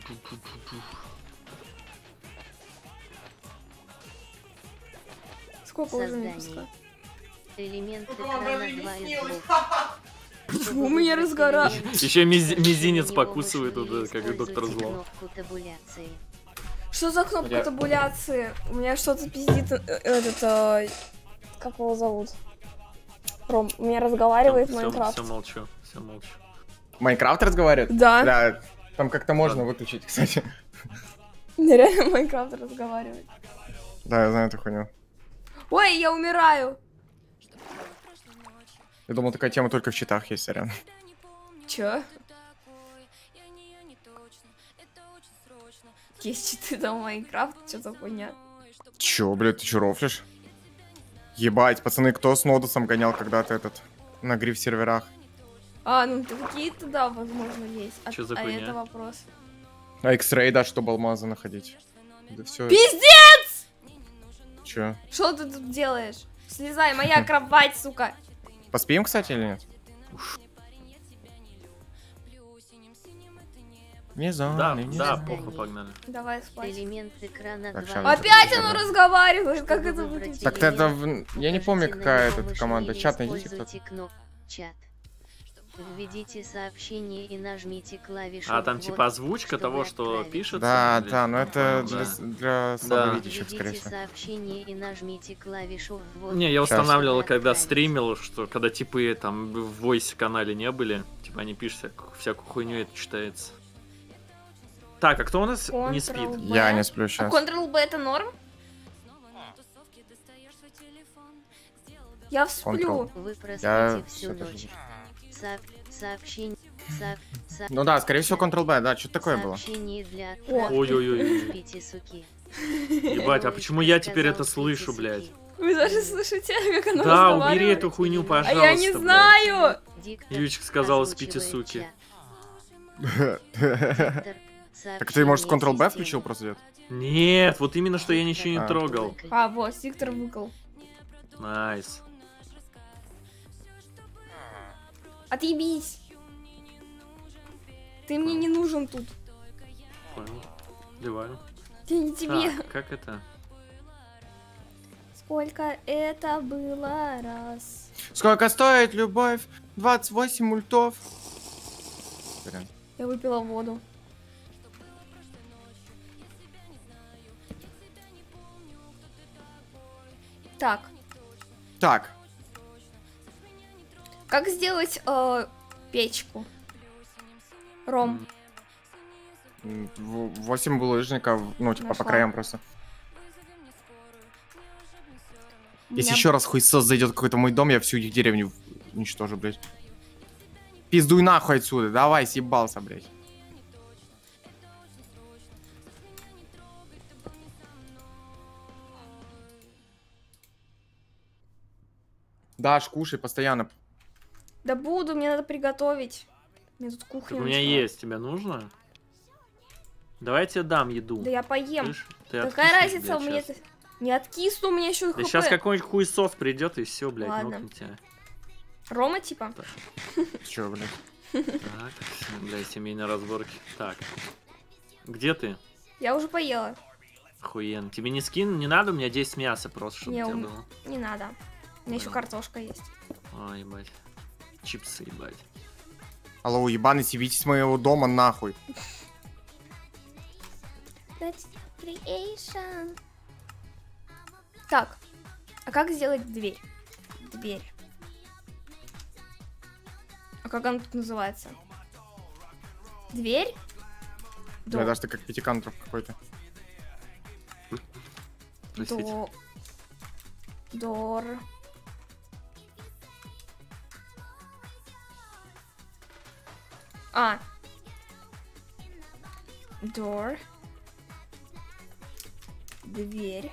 Сколько уже мне песка? Создание. Элемент экрана 2 из 2. У меня разгора. Еще мизинец покусывает, вот, как и доктор Зло. Кнопку табуляции. Что за кнопка Я- табуляции? У меня что-то пиздит как его зовут? Ром, у меня разговаривает Майнкрафт. Все молчу, все молчу. Майнкрафт разговаривает? Да. Да, там как-то можно выключить, кстати. Нереально Майнкрафт разговаривает. Да, я знаю эту хуйню. Ой, я умираю. Я думал, такая тема только в читах есть, сорян. Чё? Есть читы там Майнкрафт, что за хуйня? Чё, блядь, ты чё рофлишь? Ебать, пацаны, кто с Нодусом гонял когда-то этот на гриф серверах? А, ну какие-то, да, возможно, есть. Чё за а хуйня? это вопрос. А X-Ray, да, чтобы алмазы находить. Да все. Пиздец! Чё? Что ты тут делаешь? Слезай, моя кровать, сука. Поспеем, кстати, или нет? Не знаю, Да, не да, знаю. похуй, погнали. Давай спать. Элемент экрана Так, 2. Шаня, Опять Ладно. оно разговаривает, как Чтобы это выбрать выглядит? Так это... Я не помню, Укажите на какая него это мышью команда. или Чат найдите кто-то. используйте кнопку «Чат». Введите сообщение и нажмите клавишу А там «Ввод», типа озвучка чтобы того, что отправить. пишется? Да, или- да, но это Да. для слабовидящих, скорее Введите всего. сообщение и нажмите клавишу «Ввод». Не, я Сейчас. устанавливал, чтобы когда отправить. стримил, что когда типы там в Voice канале не были, типа они пишут всякую хуйню, и это читается. Так, а кто у нас не спит? Ctrl+B. Я не сплю А сейчас. Ctrl-B это норм? Я всплю. Ctrl. Вы Я проспите всю всё тоже ночь. Сообщение. Ну да, скорее всего, Ctrl-B, да, что-то такое было. Сообщение для Ой-ой-ой. Спите, суки. Ебать, а почему я теперь это слышу, блядь? Вы даже слышите, как она Да, разговаривает? убери эту хуйню, А пожалуйста. я не блядь. знаю! Ючка сказала, спите, суки. Так ты, может, Ctrl-B включил просто нет? Нет, вот именно, что я ничего не А. трогал. А, вот, Виктор выкол. Найс. Отъебись! Ты мне не нужен тут. Понял. Ливаю. Я не тебе. Так, как это? Сколько это было раз? Сколько стоит любовь? 28 мультов. Блин. Я выпила воду. Так, Так, как сделать печку? Ром. 8 булыжников, ну, типа, по Нашла. краям просто. У Если меня- еще раз хуесос зайдет в какой-то мой дом, я всю их деревню уничтожу, блядь. Пиздуй нахуй отсюда, давай, съебался, блядь. Даш, кушай постоянно. Да буду, мне надо приготовить. Мне тут Так кухня у меня начала. есть, тебе нужно? Давай я тебе дам еду. Да я поем. Слышь, ты Какая откиснешь, разница, у блядь, меня... щас. Не откисну, у меня еще Да сейчас какой-нибудь хуесос придет и все, блядь, Ладно. нокнет тебя. Рома, типа? Че, блядь? Так, блядь, семейные разборки. Так. Где ты? Я уже поела. Охуенно. Тебе не скин? Не надо? У меня 10 мяса просто, чтобы Не, у тебя у- было. Не надо. У меня еще Понял. картошка есть. Ой, ебать. Чипсы, ебать. Алло, ебаный, съебитесь с моего дома нахуй. Так, а как сделать дверь? Дверь. А как она тут называется? Дверь? Да, Дом. даже ты как пятикантроп какой-то. Простите. Дор. А. Door. Дверь.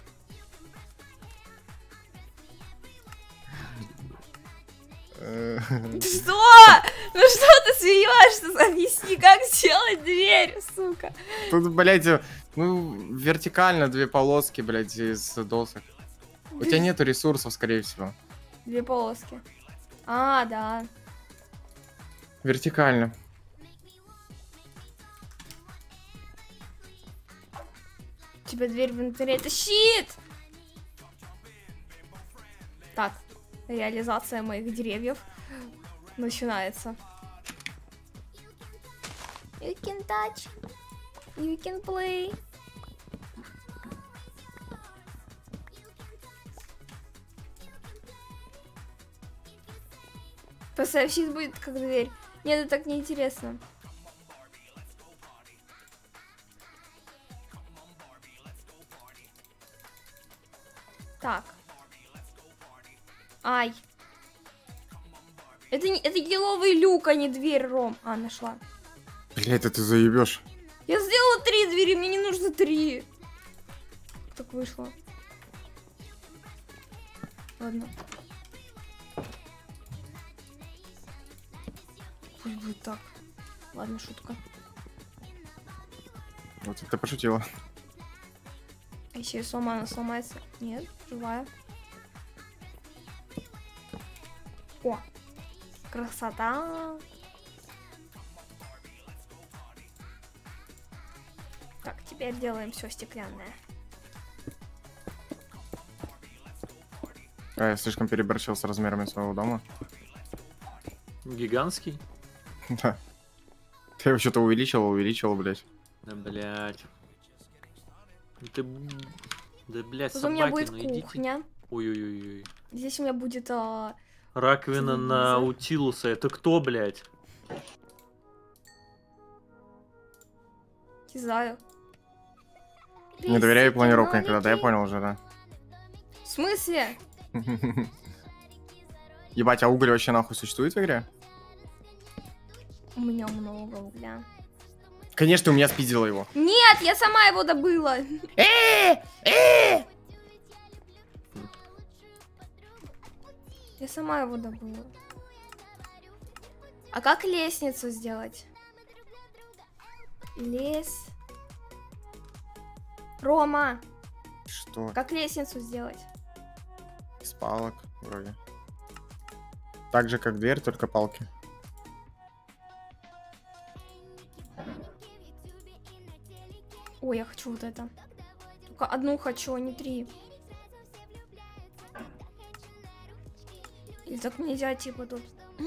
Что? Ну что ты смеешься? Объясни, как сделать дверь, сука. Тут, блядь, ну, вертикально 2 полоски, блядь, из досок. У тебя нету ресурсов, скорее всего. 2 полоски. А, да. Вертикально. У тебя дверь в инвентаре. Это щит! Так, реализация моих деревьев начинается. You can touch. You can play. Поставь, щит будет как дверь. Нет, это так неинтересно. Так. Ай. Это еловый люк, а не дверь, Ром. А, нашла. Блядь, это ты заебешь. Я сделала 3 двери, мне не нужно 3. Так вышло. Ладно. Пусть будет так. Ладно, шутка. Вот ты пошутила. А если она сломается? Нет, живая. О, красота. Так, теперь делаем все стеклянное. А, я слишком переборщил с размерами своего дома. Гигантский? Да. Ты его что-то увеличивал, блядь. Да, блядь. Ты... Да, блядь, Тут собаки, у меня будет ну идите. кухня. Ой-ой-ой. Здесь у меня будет... Раковина на телевизор. Утилуса. Это кто, блядь? Не знаю. Не доверяю планировкам никогда, да я понял уже, да. В смысле? Ебать, а уголь вообще нахуй существует в игре? У меня много угля. Конечно, у меня спиздила его. Нет, я сама его добыла. Я сама его добыла. А как лестницу сделать? Рома, Что? как лестницу сделать? Из палок, вроде. Так же, как дверь, только палки. Ой, я хочу вот это. Только одну хочу, а не 3. Или так нельзя, типа, тут.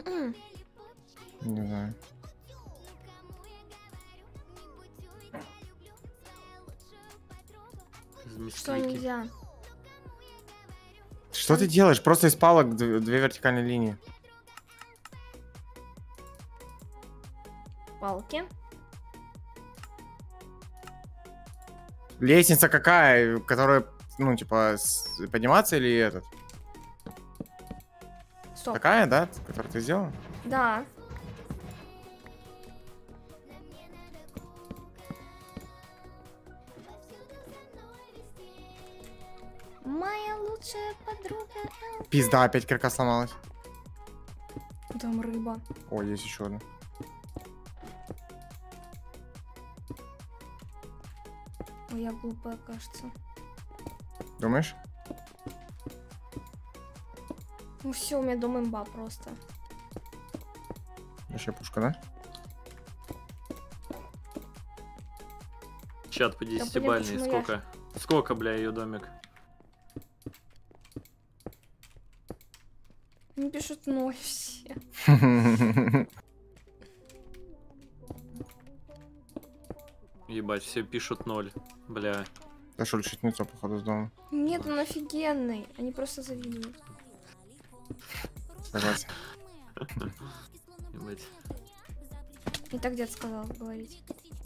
Не знаю. Что нельзя? Что ты делаешь? Просто из палок две вертикальные линии. Палки. Лестница какая? Которая, ну, типа, подниматься или этот? Стоп. Такая, да? Которую ты сделал? Да. Моя лучшая подруга. Пизда, опять кирка сломалась. Там рыба. Ой, есть еще одна. Ой, я глупая, кажется. Думаешь? Ну все, у меня дом имба просто. Еще пушка, да? Чат по блин, 10-бальный. почему я Сколько? Сколько, бля, ее домик? Мне пишут 0 все. Ебать, все пишут 0. Бля. Дошел чуть не то, походу, с дома. Нет, он офигенный. Они просто завидуют. Согласен. Ебать. Не так дед сказал говорить.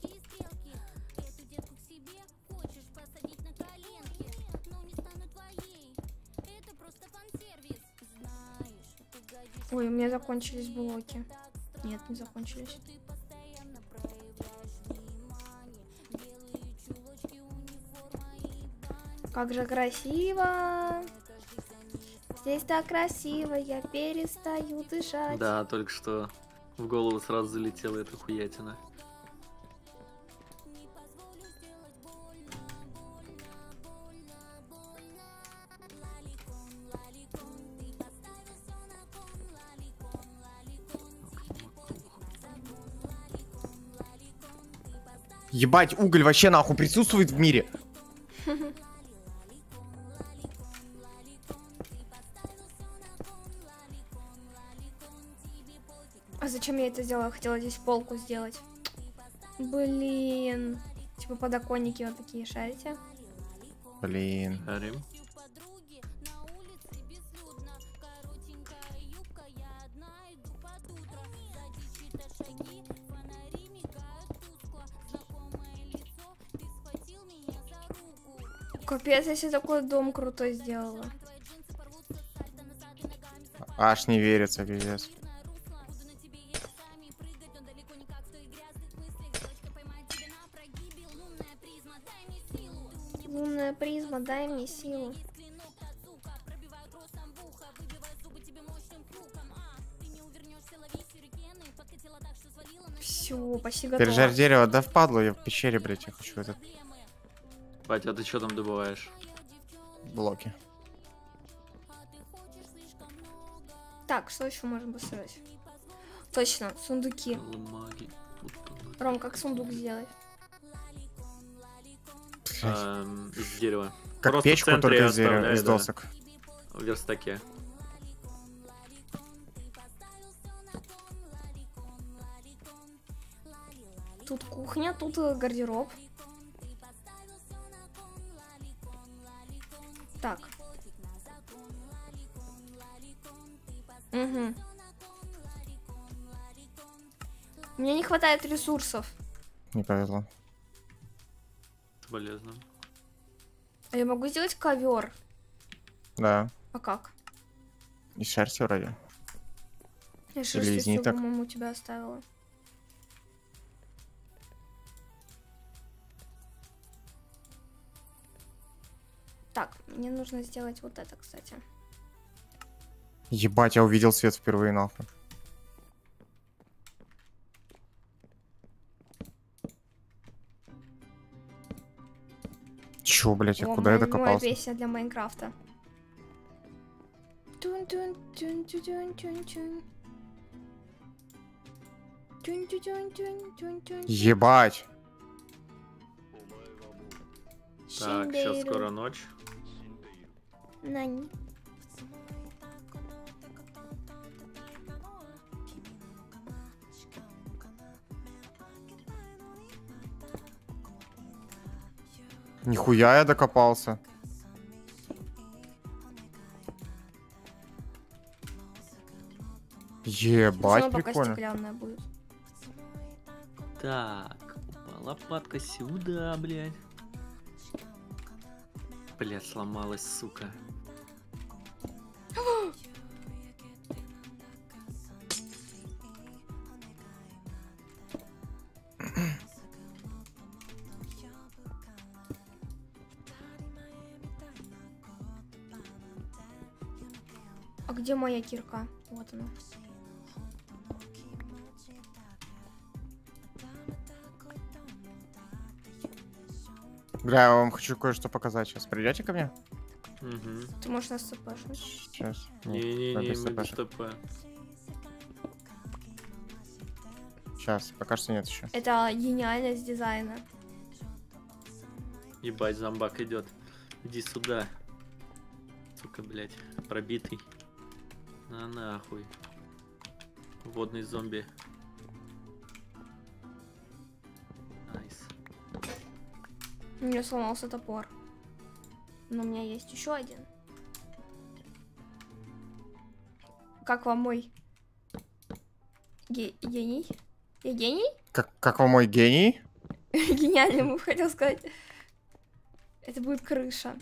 Ой, у меня закончились блоки. Нет, не закончились. Как же красиво! Здесь так красиво, я перестаю дышать. Да, только что в голову сразу залетела эта хуятина. Ебать, уголь вообще нахуй присутствует в мире. А зачем я это сделала? Я хотела здесь полку сделать. Блин. Типа подоконники вот такие, шарите? Блин. Арим. Капец, если такой дом крутой сделала. Аж не верится, пиздец. Лунная призма, дай мне силу. Все, почти готово. Пережарь дерево, да впадло, я в пещере, блять, я хочу этот Батя, а ты что там добываешь? блоки. Так, что еще можем построить? Точно, сундуки. Бумаги. Ром, как сундук сделать? Из дерева. Как Просто в печку, центре только из дерева, оставляй, из да, досок. в верстаке. Тут кухня, тут гардероб. Так. Угу. Мне не хватает ресурсов. Не повезло. Болезненно. А я могу сделать ковер? Да. А как? Из шерсти вроде. Я Или шерсть из всё, ниток. по-моему, у тебя оставила. Так, мне нужно сделать вот это, кстати. Ебать, я увидел свет впервые, нахуй. Чё, блядь, я О, куда я моя докопался? песня для Майнкрафта. Тун-тун-тун-тун-тун-тун. Тун-тун-тун-тун-тун-тун. Ебать. Так, сейчас скоро ночь. Нани. Нихуя я докопался. Ебать, Зона пока прикольно. стеклянная будет. Так, лопатка сюда, блядь. Блядь, сломалась, сука. А где моя кирка? Вот она. Бля, я вам хочу кое-что показать сейчас. Придете ко мне? Угу. Ты можешь нас цепашнуть? Сейчас. Не-не-не, мы без ТП. Сейчас, пока что нет еще. Это гениальность дизайна. Ебать, зомбак идет. Иди сюда. Сука, блядь, пробитый. На нахуй. Водный зомби. Найс. У меня сломался топор. Но у меня есть еще один. Как вам мой гений? Я гений? Как вам мой гений? Гениальный, бы хотел сказать. Это будет крыша.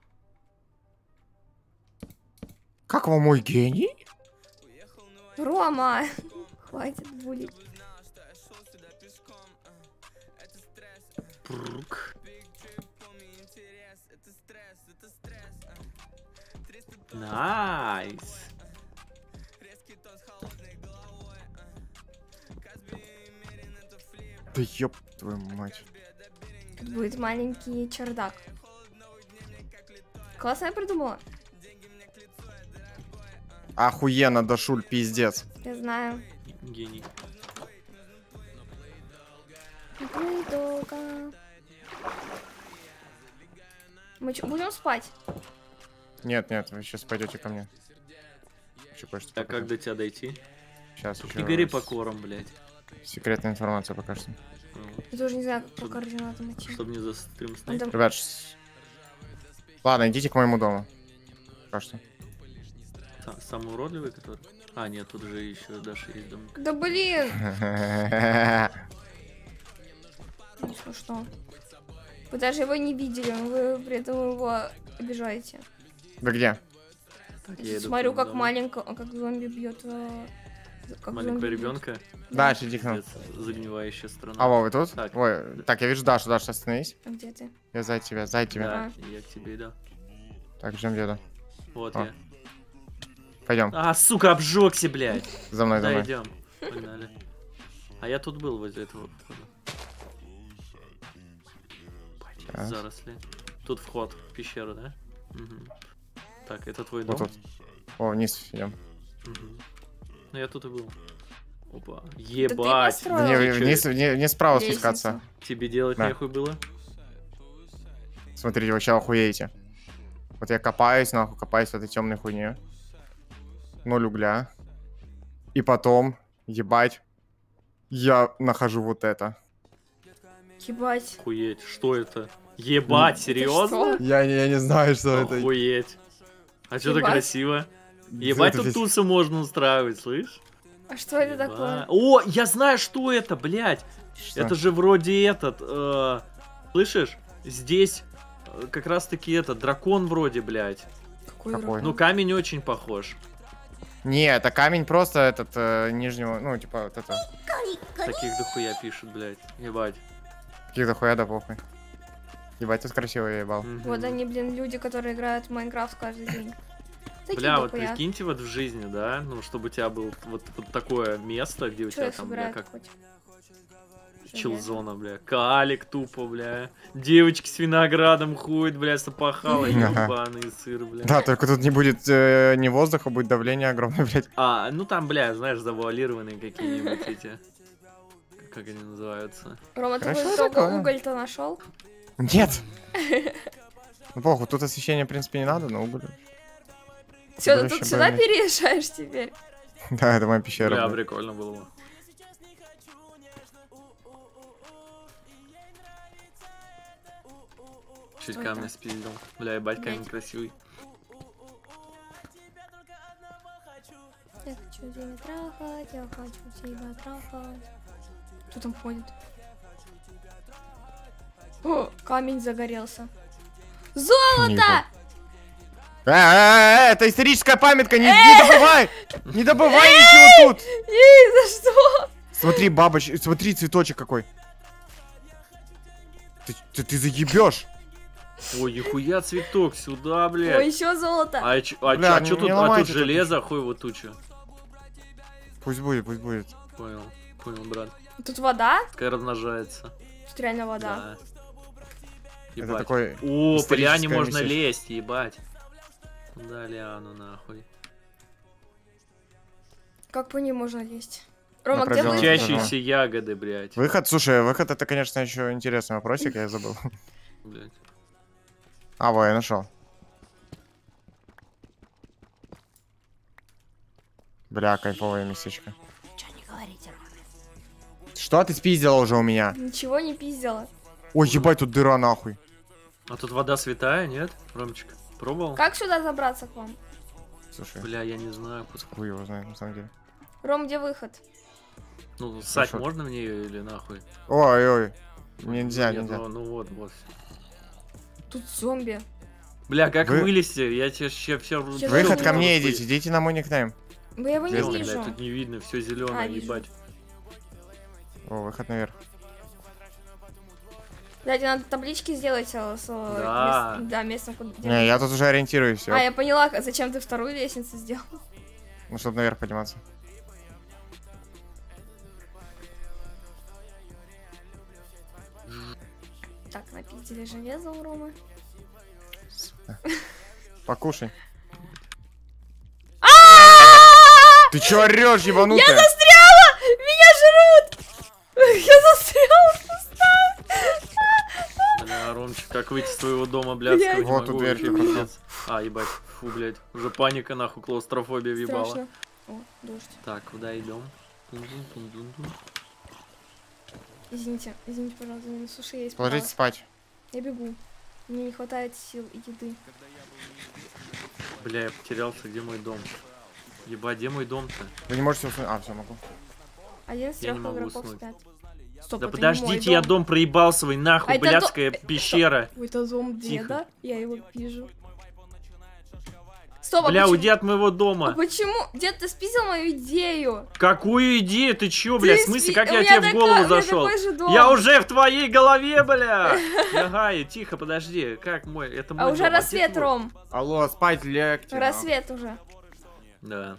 Как вам мой гений? Рома! Хватит булить. Прук. Найс. Да ёб твою мать. Тут будет маленький чердак. Классно я придумала. Охуенно, Дашуль, пиздец. Я знаю. Гений. Мы чё, будем спать? Нет, нет, вы сейчас пойдете ко мне. Хочу кое-что А как показать. до тебя дойти? Сейчас Тут еще не гори по корам, блядь. секретная информация пока что. Я тоже не знаю, как по координатам идти. Чтобы не за стрим Он снять. там- Ребят, ладно, идите к моему дому. Пока что. Самый уродливый, который? А, нет, тут же еще Даша есть дом. Да блин! Ну смешно. Вы даже его не видели, вы при этом его обижаете. Вы где? Так, Я я иду смотрю, к как дому. маленького, как зомби бьет. Как Маленького зомби бьёт. ребенка. Да, иди к нам. Пиздец, загнивающая страна. А, вы тут? Так. Ой, так, я вижу Дашу. Даша, остановись. А где ты? Я за тебя, за тебя. Да, я к тебе иду. Так, ждем деда. Вот А. я. Пойдем. А, сука, обжегся, блядь. За мной, за Да, мной. идем. Погнали. А я тут был возле этого входа. Блядь, Сейчас. заросли. Тут вход в пещеру, да? Мгм. Так, это твой Вот дом? тут. О, вниз идем. Мгм. Ну я тут и был. Опа. Да ты Ебать. построил. Да не, Ты чё, вниз справа Лестницу. спускаться. тебе делать Да. нехуй было? Смотрите, вы сейчас охуеете. Вот я копаюсь, нахуй, копаюсь в этой темной хуйне. 0 угля. И потом, ебать, я нахожу вот это. Ебать. Охуеть. Что это? Ебать, серьезно? что? Я не знаю, что это. Охуеть. А что так Ебать. красиво? Ебать, тут тусы можно устраивать, слышь? А что это Ебать. такое? О, я знаю, что это, блядь. Что? Это же вроде этот, слышишь? Здесь как раз таки этот, дракон вроде, блядь. Какой Какой? рот? Ну, камень очень похож. Не, это камень просто этот нижнего, ну, типа, вот это. Таких дохуя пишут, блядь. Ебать. Каких-то хуя да похуй. Ебать, тут красиво я ебал. Мгм. Вот они, блин, люди, которые играют в Майнкрафт каждый день. Такие Бля, вот дохуя. прикиньте вот в жизни, да, ну, чтобы у тебя было вот такое место, где у Чё тебя их там, бля, собирают как хоть? чилзона, бля, калик тупо, бля, девочки с виноградом ходят, бля, сапахала, ебаный сыр, бля. Да, только тут не будет не воздуха, будет давление огромное, блядь. А, ну там, бля, знаешь, завуалированные какие-нибудь эти, как они называются? Рома, ты Хорошо хоть только такое. уголь-то нашел? Нет! Ну похуй, тут освещение, в принципе, не надо, но уголь. Все, ты Короче, тут сюда блин. переезжаешь теперь? Да, это моя пещера. Бля, блядь. прикольно было бы. Чуть Что камня это? спиздил. Бля, ебать, камень Блядь. красивый. Я хочу тебя трахать, я хочу тебя трахать. Кто там ходит? О, камень загорелся. Золото! Нихуя. Это историческая памятка, не добывай! Не добывай ничего тут! Ей, за что? Смотри, бабочка, смотри, цветочек какой. Ты заебешь. Ой, нихуя цветок, сюда, Ой, блядь. еще золото. А чё Бля, чё не тут? А тут ломайте тут железо, хуй вот туча. Пусть будет, пусть будет. Понял, понял, брат. Тут вода? Пускай размножается. Тут реально вода. Да. Это Ебать. такой О, по лиане историческое можно местечко. лезть, ебать. Да, лиану нахуй. Как по ней можно лезть? Рома, где Направляла. вы? Чаще- Кричащиеся ягоды, блядь. Выход, слушай, выход это, конечно, еще интересный вопросик, я забыл. Блядь. А, вот, я нашел. Бля, кайфовое местечко. Чё не говорите, Рома? Что ты спиздила уже у меня? Ничего не пиздила. Ой, ебать, тут дыра нахуй. А тут вода святая, нет, Ромчик? Пробовал? Как сюда забраться к вам? Слушай, Бля, я не знаю. пускай. хуй его знает, на самом деле. Ром, где выход? Ну, ссать Хорошо. можно в нее или нахуй? Ой, ой. Нельзя, Нет, нельзя. Ну вот, вот. Тут зомби. Бля, как Вы- вылезти? Я тебе все Щас Выход я ко буду мне идите, идите на мой никнейм. Да я его не Бездна, вижу. Тут не видно, все зеленое, А, вижу. ебать. О, выход наверх. Блядь, надо таблички сделать Да. да, местом, куда... Не, я тут уже ориентируюсь, всё. А, я поняла, зачем ты вторую лестницу сделал. Ну, чтобы наверх подниматься. Так, напиздили железо у Ромы. Покушай. Ты чё орёшь, ебанутая? Я застряла! Меня жрут! Я застряла! Бля, Ромчик, как выйти с твоего дома, блядского, Блядь. не Вот могу тут дверь, вообще, типа. пиздец. А, ебать, фу, блядь, уже паника, нахуй, клаустрофобия въебала. Страшно. О, дождь. Так, куда идем? Тун-тун-тун-тун-тун. Извините, извините, пожалуйста, на суши есть. Ложитесь спать. Я бегу. Мне не хватает сил и еды. Бля, я потерялся, где мой дом? Ебать, где мой дом-то? Вы не можете уснуть. А, все, могу. Один из Я не трех могу игроков уснуть. спят. Стоп, Да это не подождите, мой я дом проебал свой, нахуй, А это блядская пещера. Ой, это зомб Тихо. деда. Я его вижу. Стоп, Бля, а почему? уйди от моего А дома. почему? Дед, ты спиздил мою идею. Какую идею? Ты чё, бля, в Ты смысле, спи- как у я меня тебе в такая- голову у меня зашел? такой же дом. Я уже в твоей голове, бля! Ага, тихо, подожди, как мой? Это мой А уже дом, где рассвет, твой? Ром. Алло, спать легче. Рассвет уже. Да.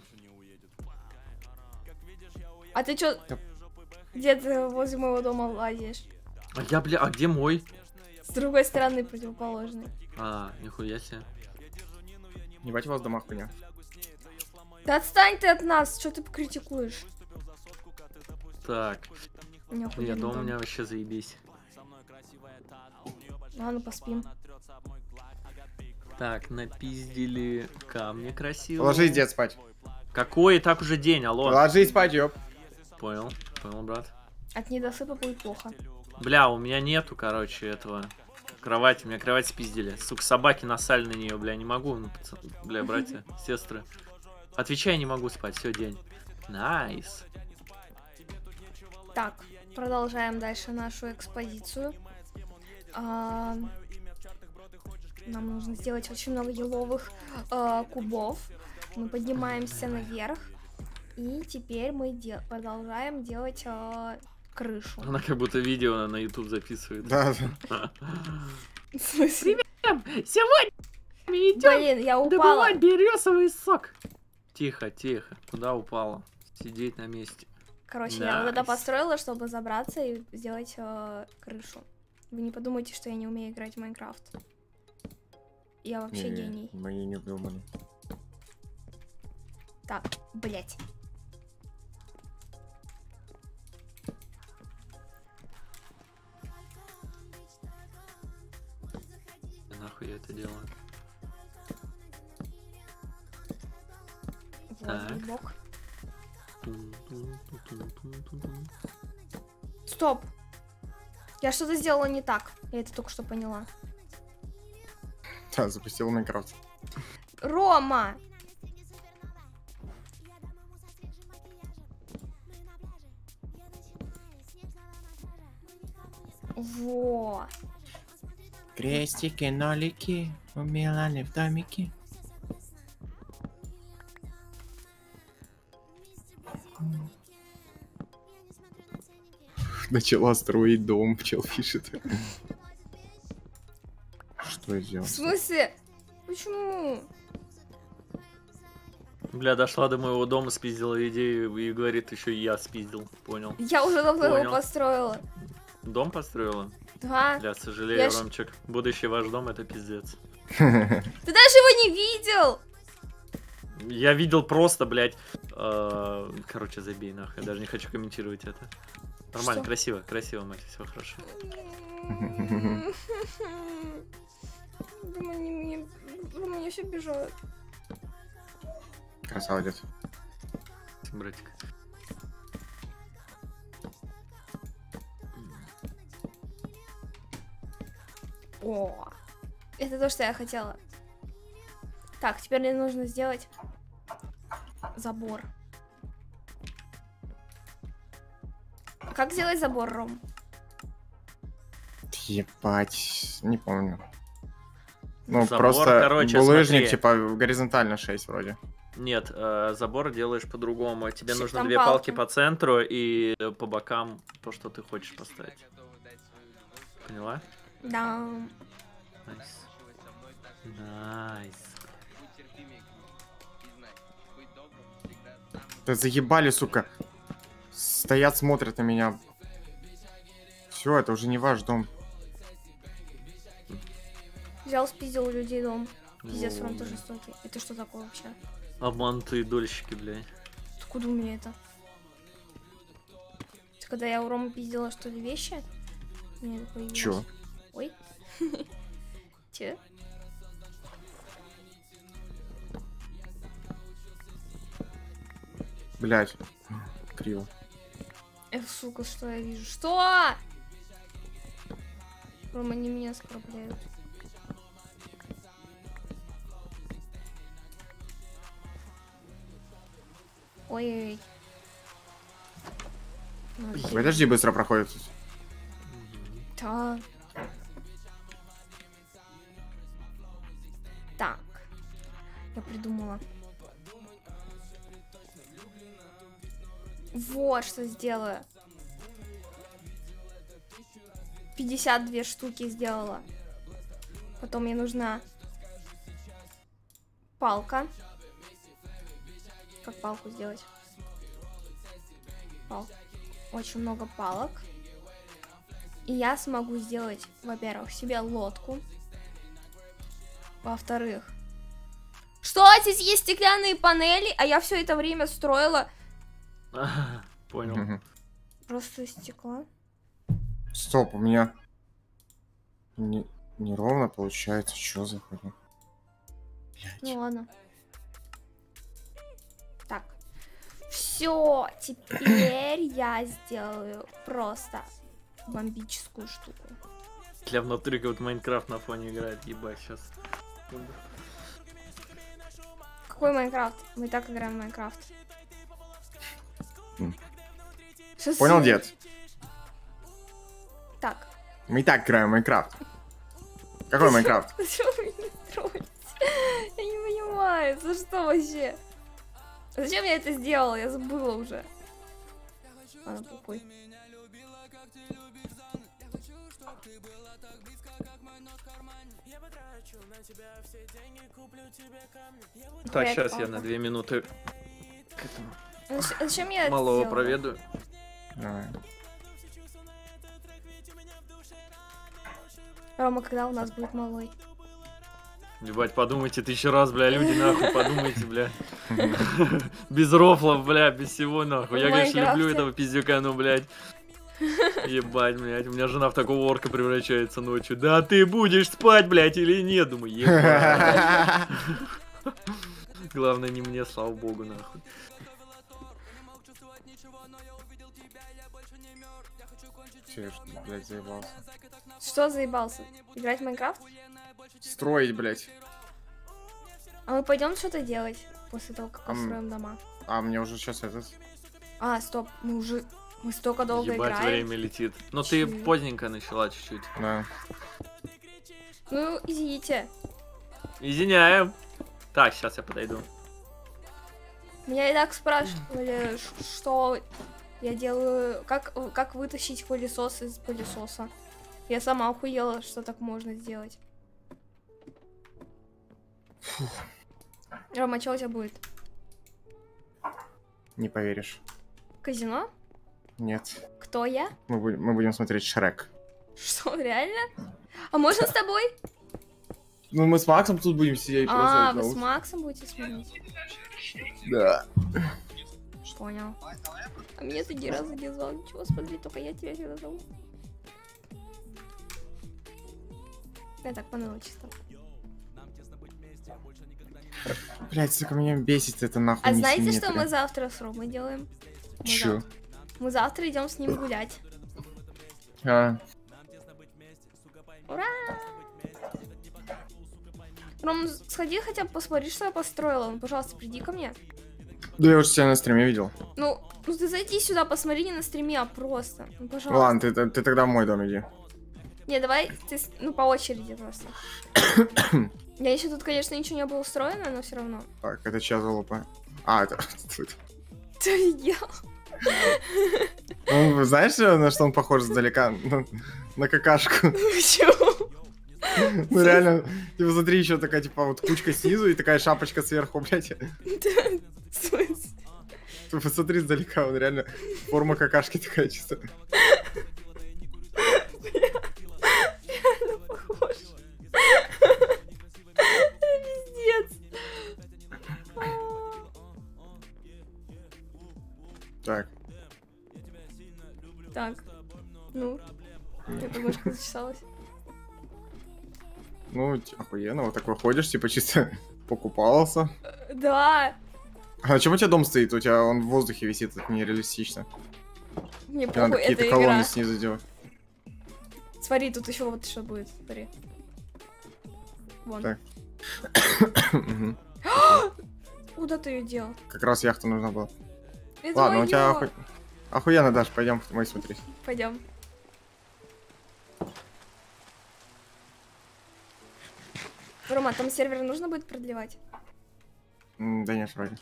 А ты чё? Да. Дед, возле моего дома лазишь. А я, бля, а где мой? С другой стороны противоположной. А, нихуя себе. Ебать, у вас дома хуйня. Да отстань ты от нас, что ты критикуешь? Так, У меня нет, охуенный дом у дом. меня вообще заебись. Ладно, поспим. Так, напиздили камни красиво. Ложись, дед, спать. Какой? И так уже день, алло. Ложись спать, ёп. Понял, понял, брат. От недосыпа будет плохо. Бля, у меня нету, короче, этого кровати. У меня кровать спиздили. Сука, собаки насали на нее, бля, не могу. Ну, бля, братья, сестры. Отвечай, не могу спать, все, день. Найс. Так, продолжаем дальше нашу экспозицию. Нам нужно сделать очень много еловых кубов. Мы поднимаемся наверх. И теперь мы продолжаем делать крышу. Она как будто видео на YouTube записывает. Да. В смысле? Сегодня идем Блин, я упала. добывать березовый сок. Тихо, тихо. Куда упала? Сидеть на месте. Короче, я вот это Найс. построила, чтобы забраться и сделать крышу. Вы не подумайте, что я не умею играть в Майнкрафт. Я вообще гений. Мы не думали. Так, блять. Нахуй я это делаю? Вот, Так. блок. Стоп! Я что-то сделала не так. Я это только что поняла. Да, запустил Майнкрафт. Рома! Во! Крестики, нолики, у Миланы в домике. Начала строить дом, пчел пишет. Что я сделал? В смысле? Почему? Бля, дошла до моего дома, спиздила идею и говорит, еще и я спиздил. Понял. Я уже давно его Понял. построила. Дом построила? Да. Бля, сожалею, Я ж- Ромчик. Будущий ваш дом это пиздец. Ты даже его не видел! Я видел просто, блядь. Короче, забей нахуй. Я даже не хочу комментировать это. Нормально, Что? красиво, красиво, мать, все хорошо. Думаю, мне все бежают. Красава, дед. Братик. О, это то, что я хотела. Так, теперь мне нужно сделать забор. Как сделать забор, Ром? Ебать, не помню. Ну, Забор, просто короче, булыжник, смотри. типа, горизонтально 6 вроде. Нет, забор делаешь по-другому. Тебе нужно Там 2 палки палки. по центру и по бокам то, что ты хочешь поставить. Поняла? Да. Найс. Найс. Да заебали, сука. Стоят, смотрят на меня. Все, это уже не ваш дом. Взял, спиздил у людей дом. Пиздец, Во, Ром, ты блин. жестокий. Это что такое вообще? Обманутые дольщики, блядь. Откуда у меня это? Это когда я у Ромы пиздила, что ли, вещи? Мне это появилось. Чё? Ой. Че? Блять. Криво. Эх, сука, что я вижу? Что? Рома, они меня оскорбляют. Ой-ой-ой. Ну, Подожди, быстро проходит. да. Так. Я придумала. Вот что сделаю. 52 штуки сделала. Потом мне нужна палка. Как палку сделать? Очень много палок. И я смогу сделать, во-первых, себе лодку. Во-вторых, что здесь есть стеклянные панели, а я все это время строила Понял. Мгм. просто из стекла. Стоп, у меня неровно получается. Что за хуйня? Ну ладно. Так. Все, теперь я сделаю просто бомбическую штуку. Для внутри вот Майнкрафт на фоне играет, ебать, сейчас. Какой Майнкрафт? Мы и так играем в Майнкрафт. М. Что Понял, с- дед? Так. Мы и так играем в Майнкрафт. Какой Майнкрафт? Зачем вы меня троллите? Я не понимаю, за что вообще? Зачем я это сделала? Я забыла уже. Ладно, похуй. Так, Хуяк, сейчас я палка. на 2 минуты к этому А зачем я это малого сделала? проведу. Давай. Рома, когда у нас будет малой? Ебать, подумайте 1000 раз, бля, люди, нахуй, подумайте, бля. Без рофлов, бля, без всего, нахуй. Я, В конечно, люблю Майнкрафте. этого пиздюка, но, блядь. Ебать, блядь, у меня жена в такого орка превращается ночью. Да ты будешь спать, блядь, или нет? Думаю, ебать. Главное, не мне, слава богу, нахуй. Че, блядь, заебался. Что заебался? Играть в Майнкрафт? Строить, блядь. А мы пойдем что-то делать после того, как Ам. построим дома. А мне уже сейчас этот... А, стоп, мы столько долго Ебать, играем. время летит. Но ты Чё? поздненько начала чуть-чуть. Да. Ну, извините. Извиняем. Так, сейчас я подойду. Меня и так спрашивали, что я делаю, как вытащить пылесос из пылесоса. Я сама охуела, что так можно сделать. Рома, что у тебя будет? Не поверишь. Казино? Нет. Кто я? Мы будем смотреть Шрек. Что, реально? А можно с тобой? Ну, мы с Максом тут будем сидеть А, просто. вы с Максом будете смотреть? Да. Понял. А меня ты ни разу не звал. Ничего, смотри, только я тебя сюда зову. Я так поняла чисто. Блять, сука, меня бесит это нахуй. А не знаете, снимет, что бля. мы завтра с Ромой делаем? Чё? Мы завтра идем с ним гулять. А, Ура! Ром, сходи хотя бы посмотри, что я построила. Ну, пожалуйста, приди ко мне. да я уже тебя на стриме видел. Ну ты зайди сюда, посмотри не на стриме, а просто. Ну, пожалуйста. Ладно, ты тогда в мой дом иди. Не, давай ты, по очереди просто. Я еще тут, конечно, ничего не было устроено, но все равно. Так, это чья залупа? А, это... Ты офигел? Ну, знаешь, на что он похож издалека? На какашку. Почему? Ну реально, типа смотри, еще такая, типа, вот кучка снизу и такая шапочка сверху, блядь. В смысле? Ты посмотри издалека, он реально форма какашки такая чисто. Реально похож. Пиздец. Так, Так. Ну. Я подмышка зачесалась. ну, охуенно, вот так выходишь, типа, чисто покупался. Да. А на чем у тебя дом стоит? У тебя он в воздухе висит, это нереалистично. Мне Тебе надо похуй, это какие-то колонны игра. снизу делать. Смотри, тут еще вот что будет. Смотри. Вон. Так. Мгм. Куда ты ее делал? Как раз яхта нужна была. Это Ладно, у моё. тебя охуенно, Даш, пойдем мой смотреть. Пойдем. Рома, там сервер нужно будет продлевать? Да нет, вроде.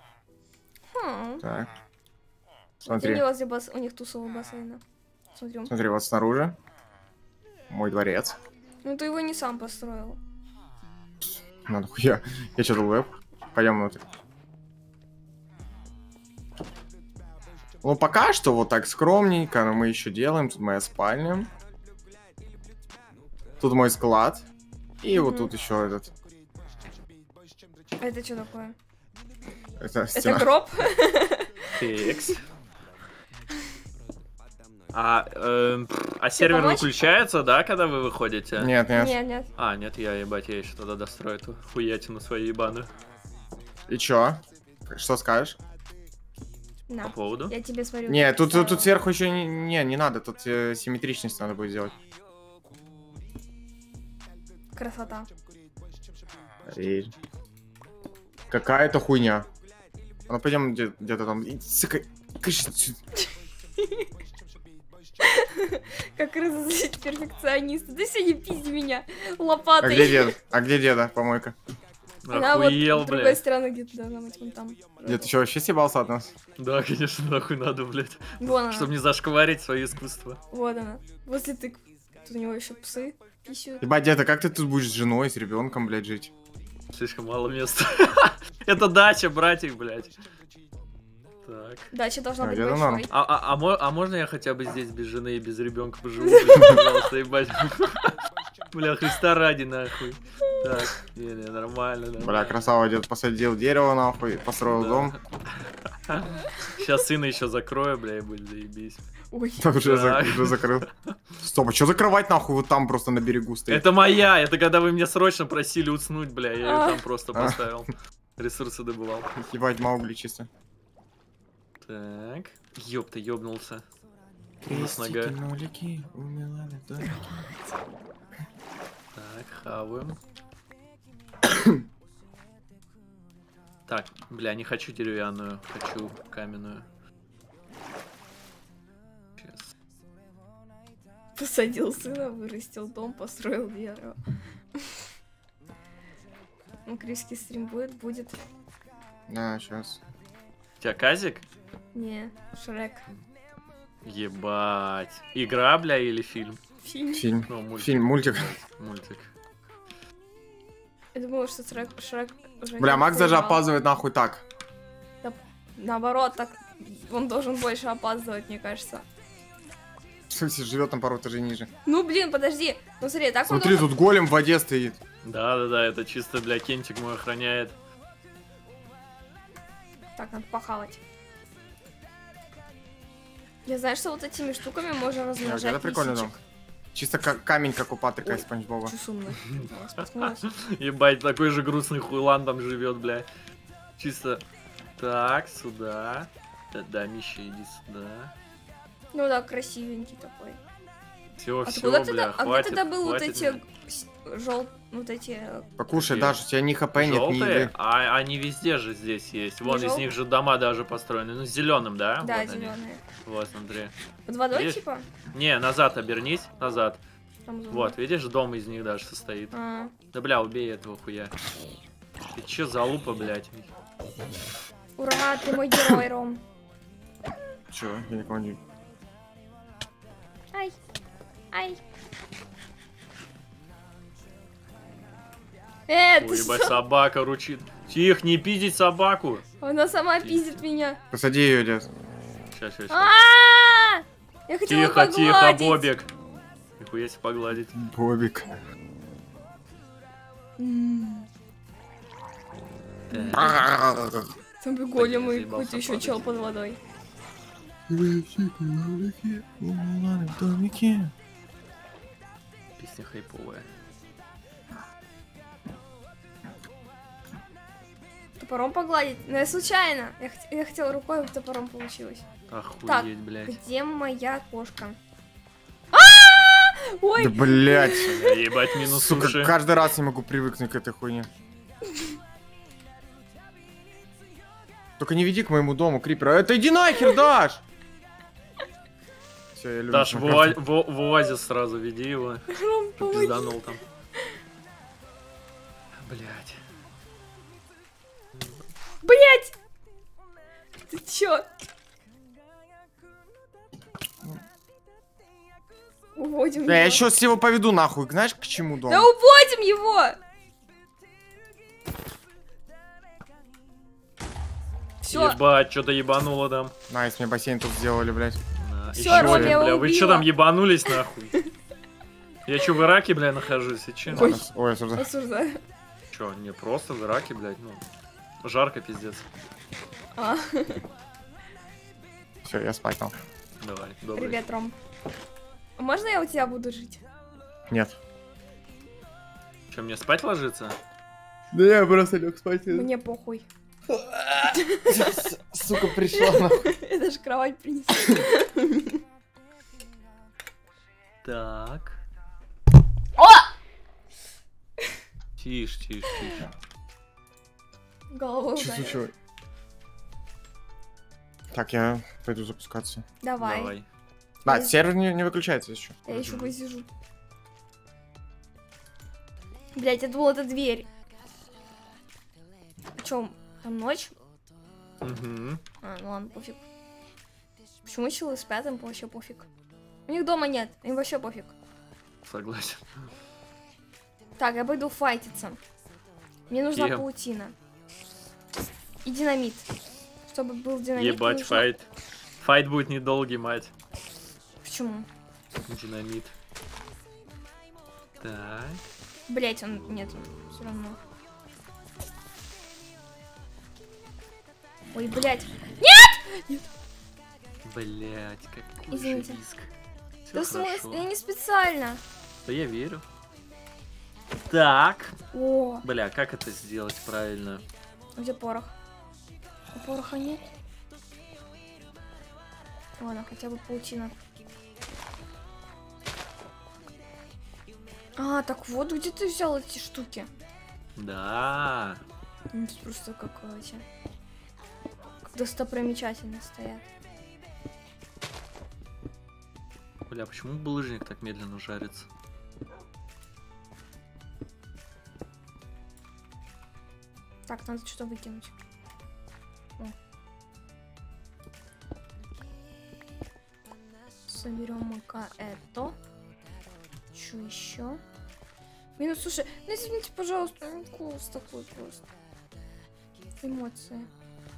Так. Ты Смотри, не возле у них тусового бассейна. Смотрю. смотри, вот снаружи. Мой дворец. Ну ты его не сам построил. Надо хуя. Я что-то веб. Пойдем внутрь. Ну, пока что вот так скромненько, но мы еще делаем. Тут моя спальня. Тут мой склад. И вот тут еще этот. А это что такое? Это Это стена. гроб? Текс. А сервер помочь? выключается, да, когда вы выходите? Нет, нет. Нет, нет. А, нет, я, ебать, я еще тогда дострою эту хуятину свою ебаную. И чё? Что скажешь? По На. поводу? Я тебе смотрю. Нет, тут поставила. сверху еще не надо. Тут симметричность надо будет сделать. Красота. И... Какая-то хуйня. Ну пойдем где-то там. Сука, кыш отсюда. Как разозлить перфекциониста. Да сегодня пизди меня А лопатой. где дед? А где деда? Помойка. Она вот Охуел, с другой блядь. стороны где-то должна быть вон там. Дед, ты что, вообще съебался от нас? Да, конечно, нахуй надо, блядь. Вон она. Чтобы не зашкварить свое искусство. Вот она. Возле тыкв. Тут у него еще псы. писю. Ебать, деда, как ты тут будешь с женой, с ребенком, блядь, жить? Слишком мало места. Это дача, братик, блядь. Так. Дача должна А, быть где-то норм. большой. А можно я хотя бы здесь без жены и без ребенка поживу? Блядь, пожалуйста, ебать. Бля, Христа ради, нахуй. Так, не, нормально, Бля, нормально. красава, дед посадил дерево, нахуй, построил Да. дом. Сейчас сына еще закрою, бля, и будет заебись. Ой. Так уже, Так. уже закрыл. Стоп, а что закрывать, нахуй, вот там просто на берегу стоит? Это моя, это когда вы меня срочно просили уснуть, бля, я ее А. там просто поставил. Ресурсы добывал. Ебать, Маугли чисто. Так. Ёпта, ёбнулся. С нога. Так, хаваем. Так, бля, не хочу деревянную, хочу каменную. Сейчас. Посадил сына, вырастил дом, построил дерево. Ну, кривский стрим будет? Да, сейчас. У тебя казик? Не, Шрек. Ебать. Игра, бля, или фильм? Фильм. Фильм. Ну, мультик. Фильм, мультик. Мультик. Я думала, что Шрек уже Бля, не Макс даже сыграл. опаздывает нахуй так. Наоборот, так он должен больше опаздывать, мне кажется. В смысле, живет там пару этажей ниже. Ну, блин, подожди. Ну, смотри, так он Смотри, должен... тут голем в воде стоит. Да, это чисто, бля, Кентик мой охраняет. Так, надо похавать. Я знаю, что вот этими штуками можно размножать Это прикольно, лисичек. дом. Чисто как камень, как у Патрика Ой. из Спанч Боба. Чё сумно? Я споткнулась. Ебать, такой же грустный хуйлан там живет, бля. Чисто. Так, сюда. Да, Миша, иди сюда. Ну да, красивенький такой. Все, А ты все, куда бля, тогда? А где хватит. тогда был вот хватит эти меня. вот эти... Покушай, Какие? Даша, у тебя ни хп нет, ни Желтые? еды. А они везде же здесь есть. Вон Не из жел- них же дома даже построены. Ну, с зеленым, да? Да, Вот они. зеленые. Вот, смотри. Под водой, Видишь? типа? Не, назад обернись, назад. Там зона. Вот, видишь, дом из них даже состоит. А, Да бля, убей этого хуя. Ты че за лупа, блядь? ура, ты мой герой, Ром. Чё, я никого не... Ай, ай. Ой, ты ебать, что? собака ручит. Тихо, не пиздить собаку. Она сама пиздит меня. Посади ее, дед. Сейчас. А! Я хотела Тихо, тихо, погладить. Бобик. Нихуя себе погладить. Бобик. М, Так. Там бы голем и заебался какой-то еще падать. чел под водой. Песня хайповая. Топором погладить? Ну, я случайно. Я хотела рукой, а топором получилось. Охуеть, блядь. Где моя кошка? Ой, Да, блядь. Ебать, минус Сука, суши. каждый раз не могу привыкнуть к этой хуйне. Только не веди к моему дому, Крипера. Это иди нахер, Даш! Все, я люблю Даш, в Майнкрафт. оазис сразу веди его. Ром, помоги. Пизданул там. Блядь. Блять! Ты чё? Уводим Бля, я его. сейчас его поведу нахуй. Знаешь, к чему дом? Да уводим его! Все, Ебать, что-то ебануло там. Найс, мне бассейн тут сделали, блядь. На, Всё, ещё Ром, один, я бля. Вы убила. что там ебанулись нахуй? Я чё, в Ираке, бля, нахожусь? И чё? Ой. Ой, осуждаю. осуждаю. Чё, не просто в Ираке, блядь, ну. Жарко, пиздец. А, Все, я спать там. Давай, добрый. привет, Ром. А можно я у тебя буду жить? Нет. Чё, мне спать ложиться? Да я просто лег спать. Мне похуй. Сука, пришла нахуй. Я даже кровать принесу. Так. О! Тише, тише, тише. Головой Что ударил. случилось? Так, я пойду запускаться. Давай. Давай. Да, Я- сервер не выключается еще. Я еще посижу. Блять, я думала, это дверь. А чё, там ночь? Угу. А, ну ладно, пофиг. Почему челы спят, им вообще пофиг. У них дома нет, им вообще пофиг. Согласен. Так, я пойду файтиться. Мне нужна Кем? паутина. И динамит. Чтобы был динамит. Ебать, нужно- файт. Файт будет недолгий, мать. Почему? Динамит. Так. Блять, он... Нет, все равно. Ой, блять. Блять, какой Извините. же риск. Всё Да в хорошо. смысле? Я не специально. Да я верю. Так. О, Бля, как это сделать правильно? где порох? А пороха нет? Ладно, хотя бы паутина. А, так вот, где ты взял эти штуки? Да. Они тут просто как эти... Как достопримечательно стоят. Бля, почему булыжник так медленно жарится? Так, надо что-то выкинуть. О. Соберем-ка это. Что еще? Минус, слушай, ну извините, пожалуйста, голос такой просто. Эмоции.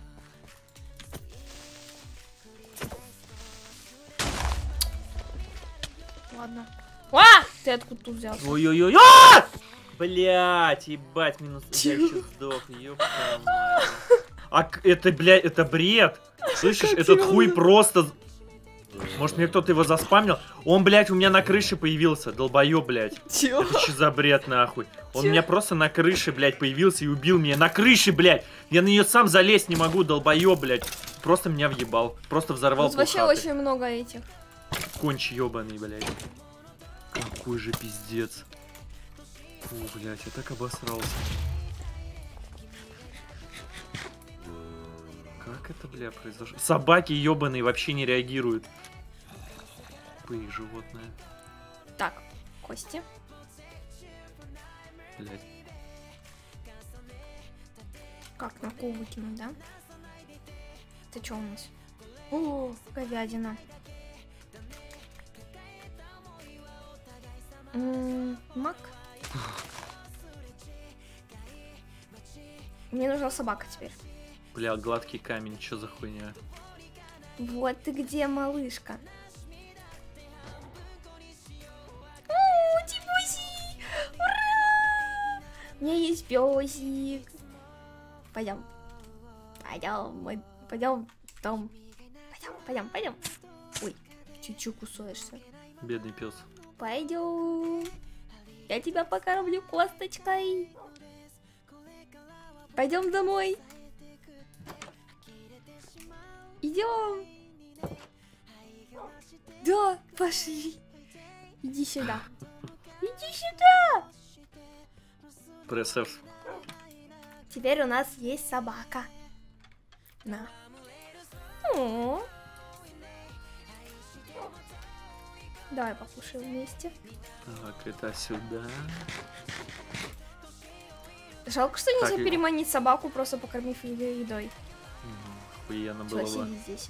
Ладно. А! Ты откуда тут взялся? Ой-ой-ой. Блять, ебать, минус. Я сейчас сдох, ёпта мать. Это, блядь, это бред. Слышишь, Как этот его хуй зовут? просто... Может, мне кто-то его заспамнил? Он, блядь, у меня на крыше появился, долбоёб, блядь. Чё? Это что за бред, нахуй? Он Чё? у меня просто на крыше, блядь, появился и убил меня. На крыше, блядь! Я на нее сам залезть не могу, долбоёб, блядь. Просто меня въебал. Просто взорвал Тут вообще полхаты. очень много этих. Конч ёбаный, блядь. Какой же пиздец. Фу, блядь, я так обосрался. Как это, бля, произошло? Собаки ёбаные вообще не реагируют. Тупые животные. Так, кости. Блядь. Как на кол выкинуть, да? Это что у нас? О, говядина. Мак. Мне нужна собака теперь. Бля, гладкий камень, чё за хуйня? Вот ты где, малышка. О, Типуси! Ура! У меня есть песик. Пойдем. Пойдем, пойдем в дом. Пойдем. Ой, чуть-чуть кусаешься. Бедный пес. Пойдем. Я тебя покормлю косточкой. Пойдем домой. Идем. Да, пошли. Иди сюда. Иди сюда. Пресс F. Теперь у нас есть собака. На. О. Давай покушаем вместе. Так, это сюда. Жалко, что нельзя Так, переманить собаку, просто покормив ее едой. Охуенно было Всё, бы. сиди здесь.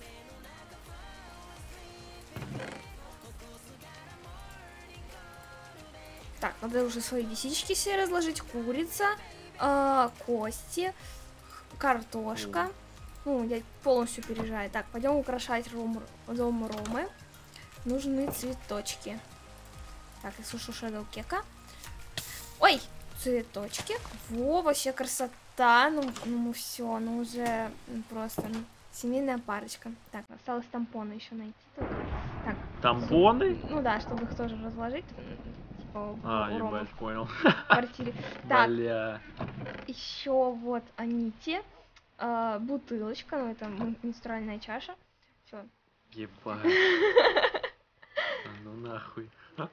Так, надо уже свои лисички все разложить. Курица, кости, картошка. Ну, я полностью переезжаю. Так, пойдем украшать дом Ромы. Нужны цветочки. Так, я сушу Shadow Кека. Ой, цветочки. Во, вообще красота. Ну все, ну уже просто семейная парочка. Так, осталось тампоны еще найти. Только. Так, Тампоны? ну да, чтобы их тоже разложить. Типа у Ромы Ебать, понял. в квартире. Так, Бля. еще вот они те. Бутылочка, ну это менструальная чаша. Все. Ебать. А ну нахуй.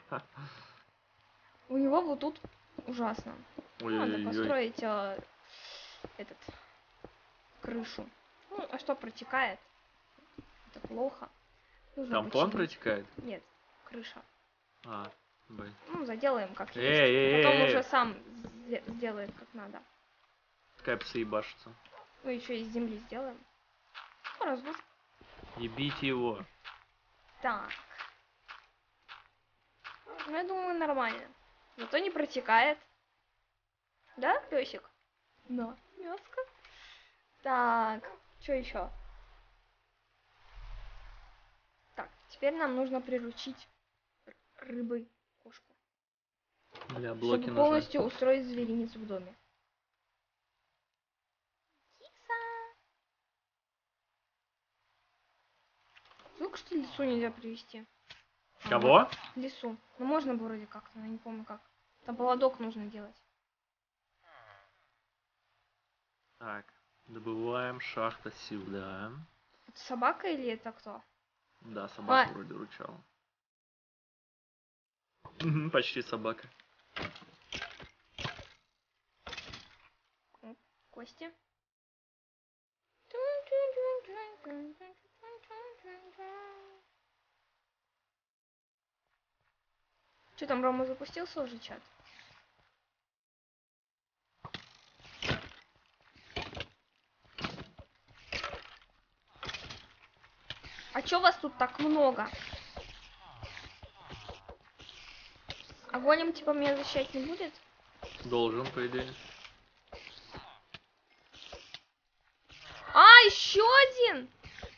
У него вот тут ужасно. Надо Ой-ой-ой. построить этот крышу. Ну, а что протекает? Это плохо. Нужно Тампон починить. протекает? Нет, крыша. А, блин. Ну, заделаем как есть. Эй-эй-эй-эй. Потом уже сам сделает как надо. Капсы ебашится. Ну, еще из земли сделаем. Ну, разбуш. Ебите его. Так. Ну, я думаю, нормально. Зато не протекает. Да, песик? Да, мяско. Так, что еще? Так, теперь нам нужно приручить рыбой кошку, Бля, блоки чтобы нужны. полностью устроить зверинец в доме. Киса! Звук, что лису нельзя привести. Кого? Лису. Ну можно бы вроде как-то, но я не помню как. Там поводок нужно делать. Так, добываем шахта сюда. Это собака или это кто? Да, собака Ой. вроде рычала. Мгм, почти собака. Кости. Что там, Рома запустился уже чат? А чё вас тут так много? А голем типа меня защищать не будет? Должен, по идее. А, еще один!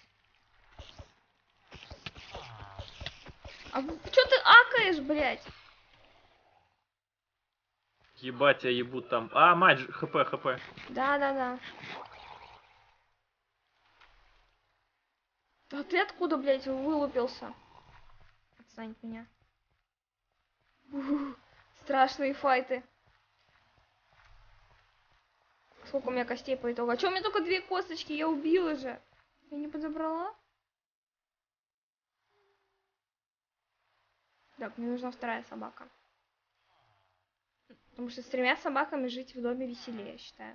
А чё ты акаешь, блядь? Ебать, я ебут там. А, мать, хп. Да. А ты откуда, блядь, вылупился? Отстань от меня. Страшные файты. Сколько у меня костей по итогу? А чё у меня только 2 косточки? Я убила же. Я не подобрала? Так, мне нужна 2-я собака. Потому что с 3 собаками жить в доме веселее, я считаю.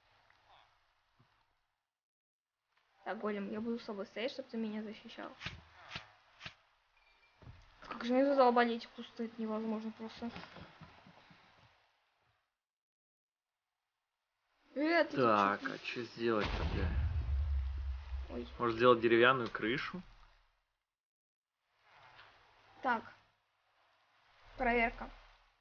Так, голем, я буду с тобой стоять, чтобы ты меня защищал. Как же мне задолбали эти кусты, это невозможно просто. Ты тут Так, чё- а что сделать-то, бля? Ой. Может сделать деревянную крышу? Так. Проверка.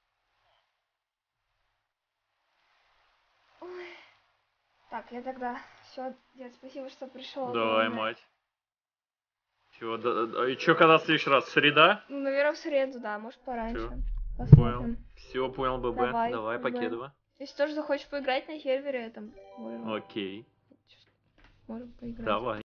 Ой. Так, я тогда... Все, дед, спасибо, что пришел. Давай, мать. Чего, и чё, когда в следующий раз? Среда? Ну, наверное, в среду, да, может пораньше. Всё, Понял. Посмотрим. Все, понял, ББ. Давай, Давай, ББ. Покедова. Если тоже захочешь поиграть на сервере, там можем, Окей. можем поиграть. Давай.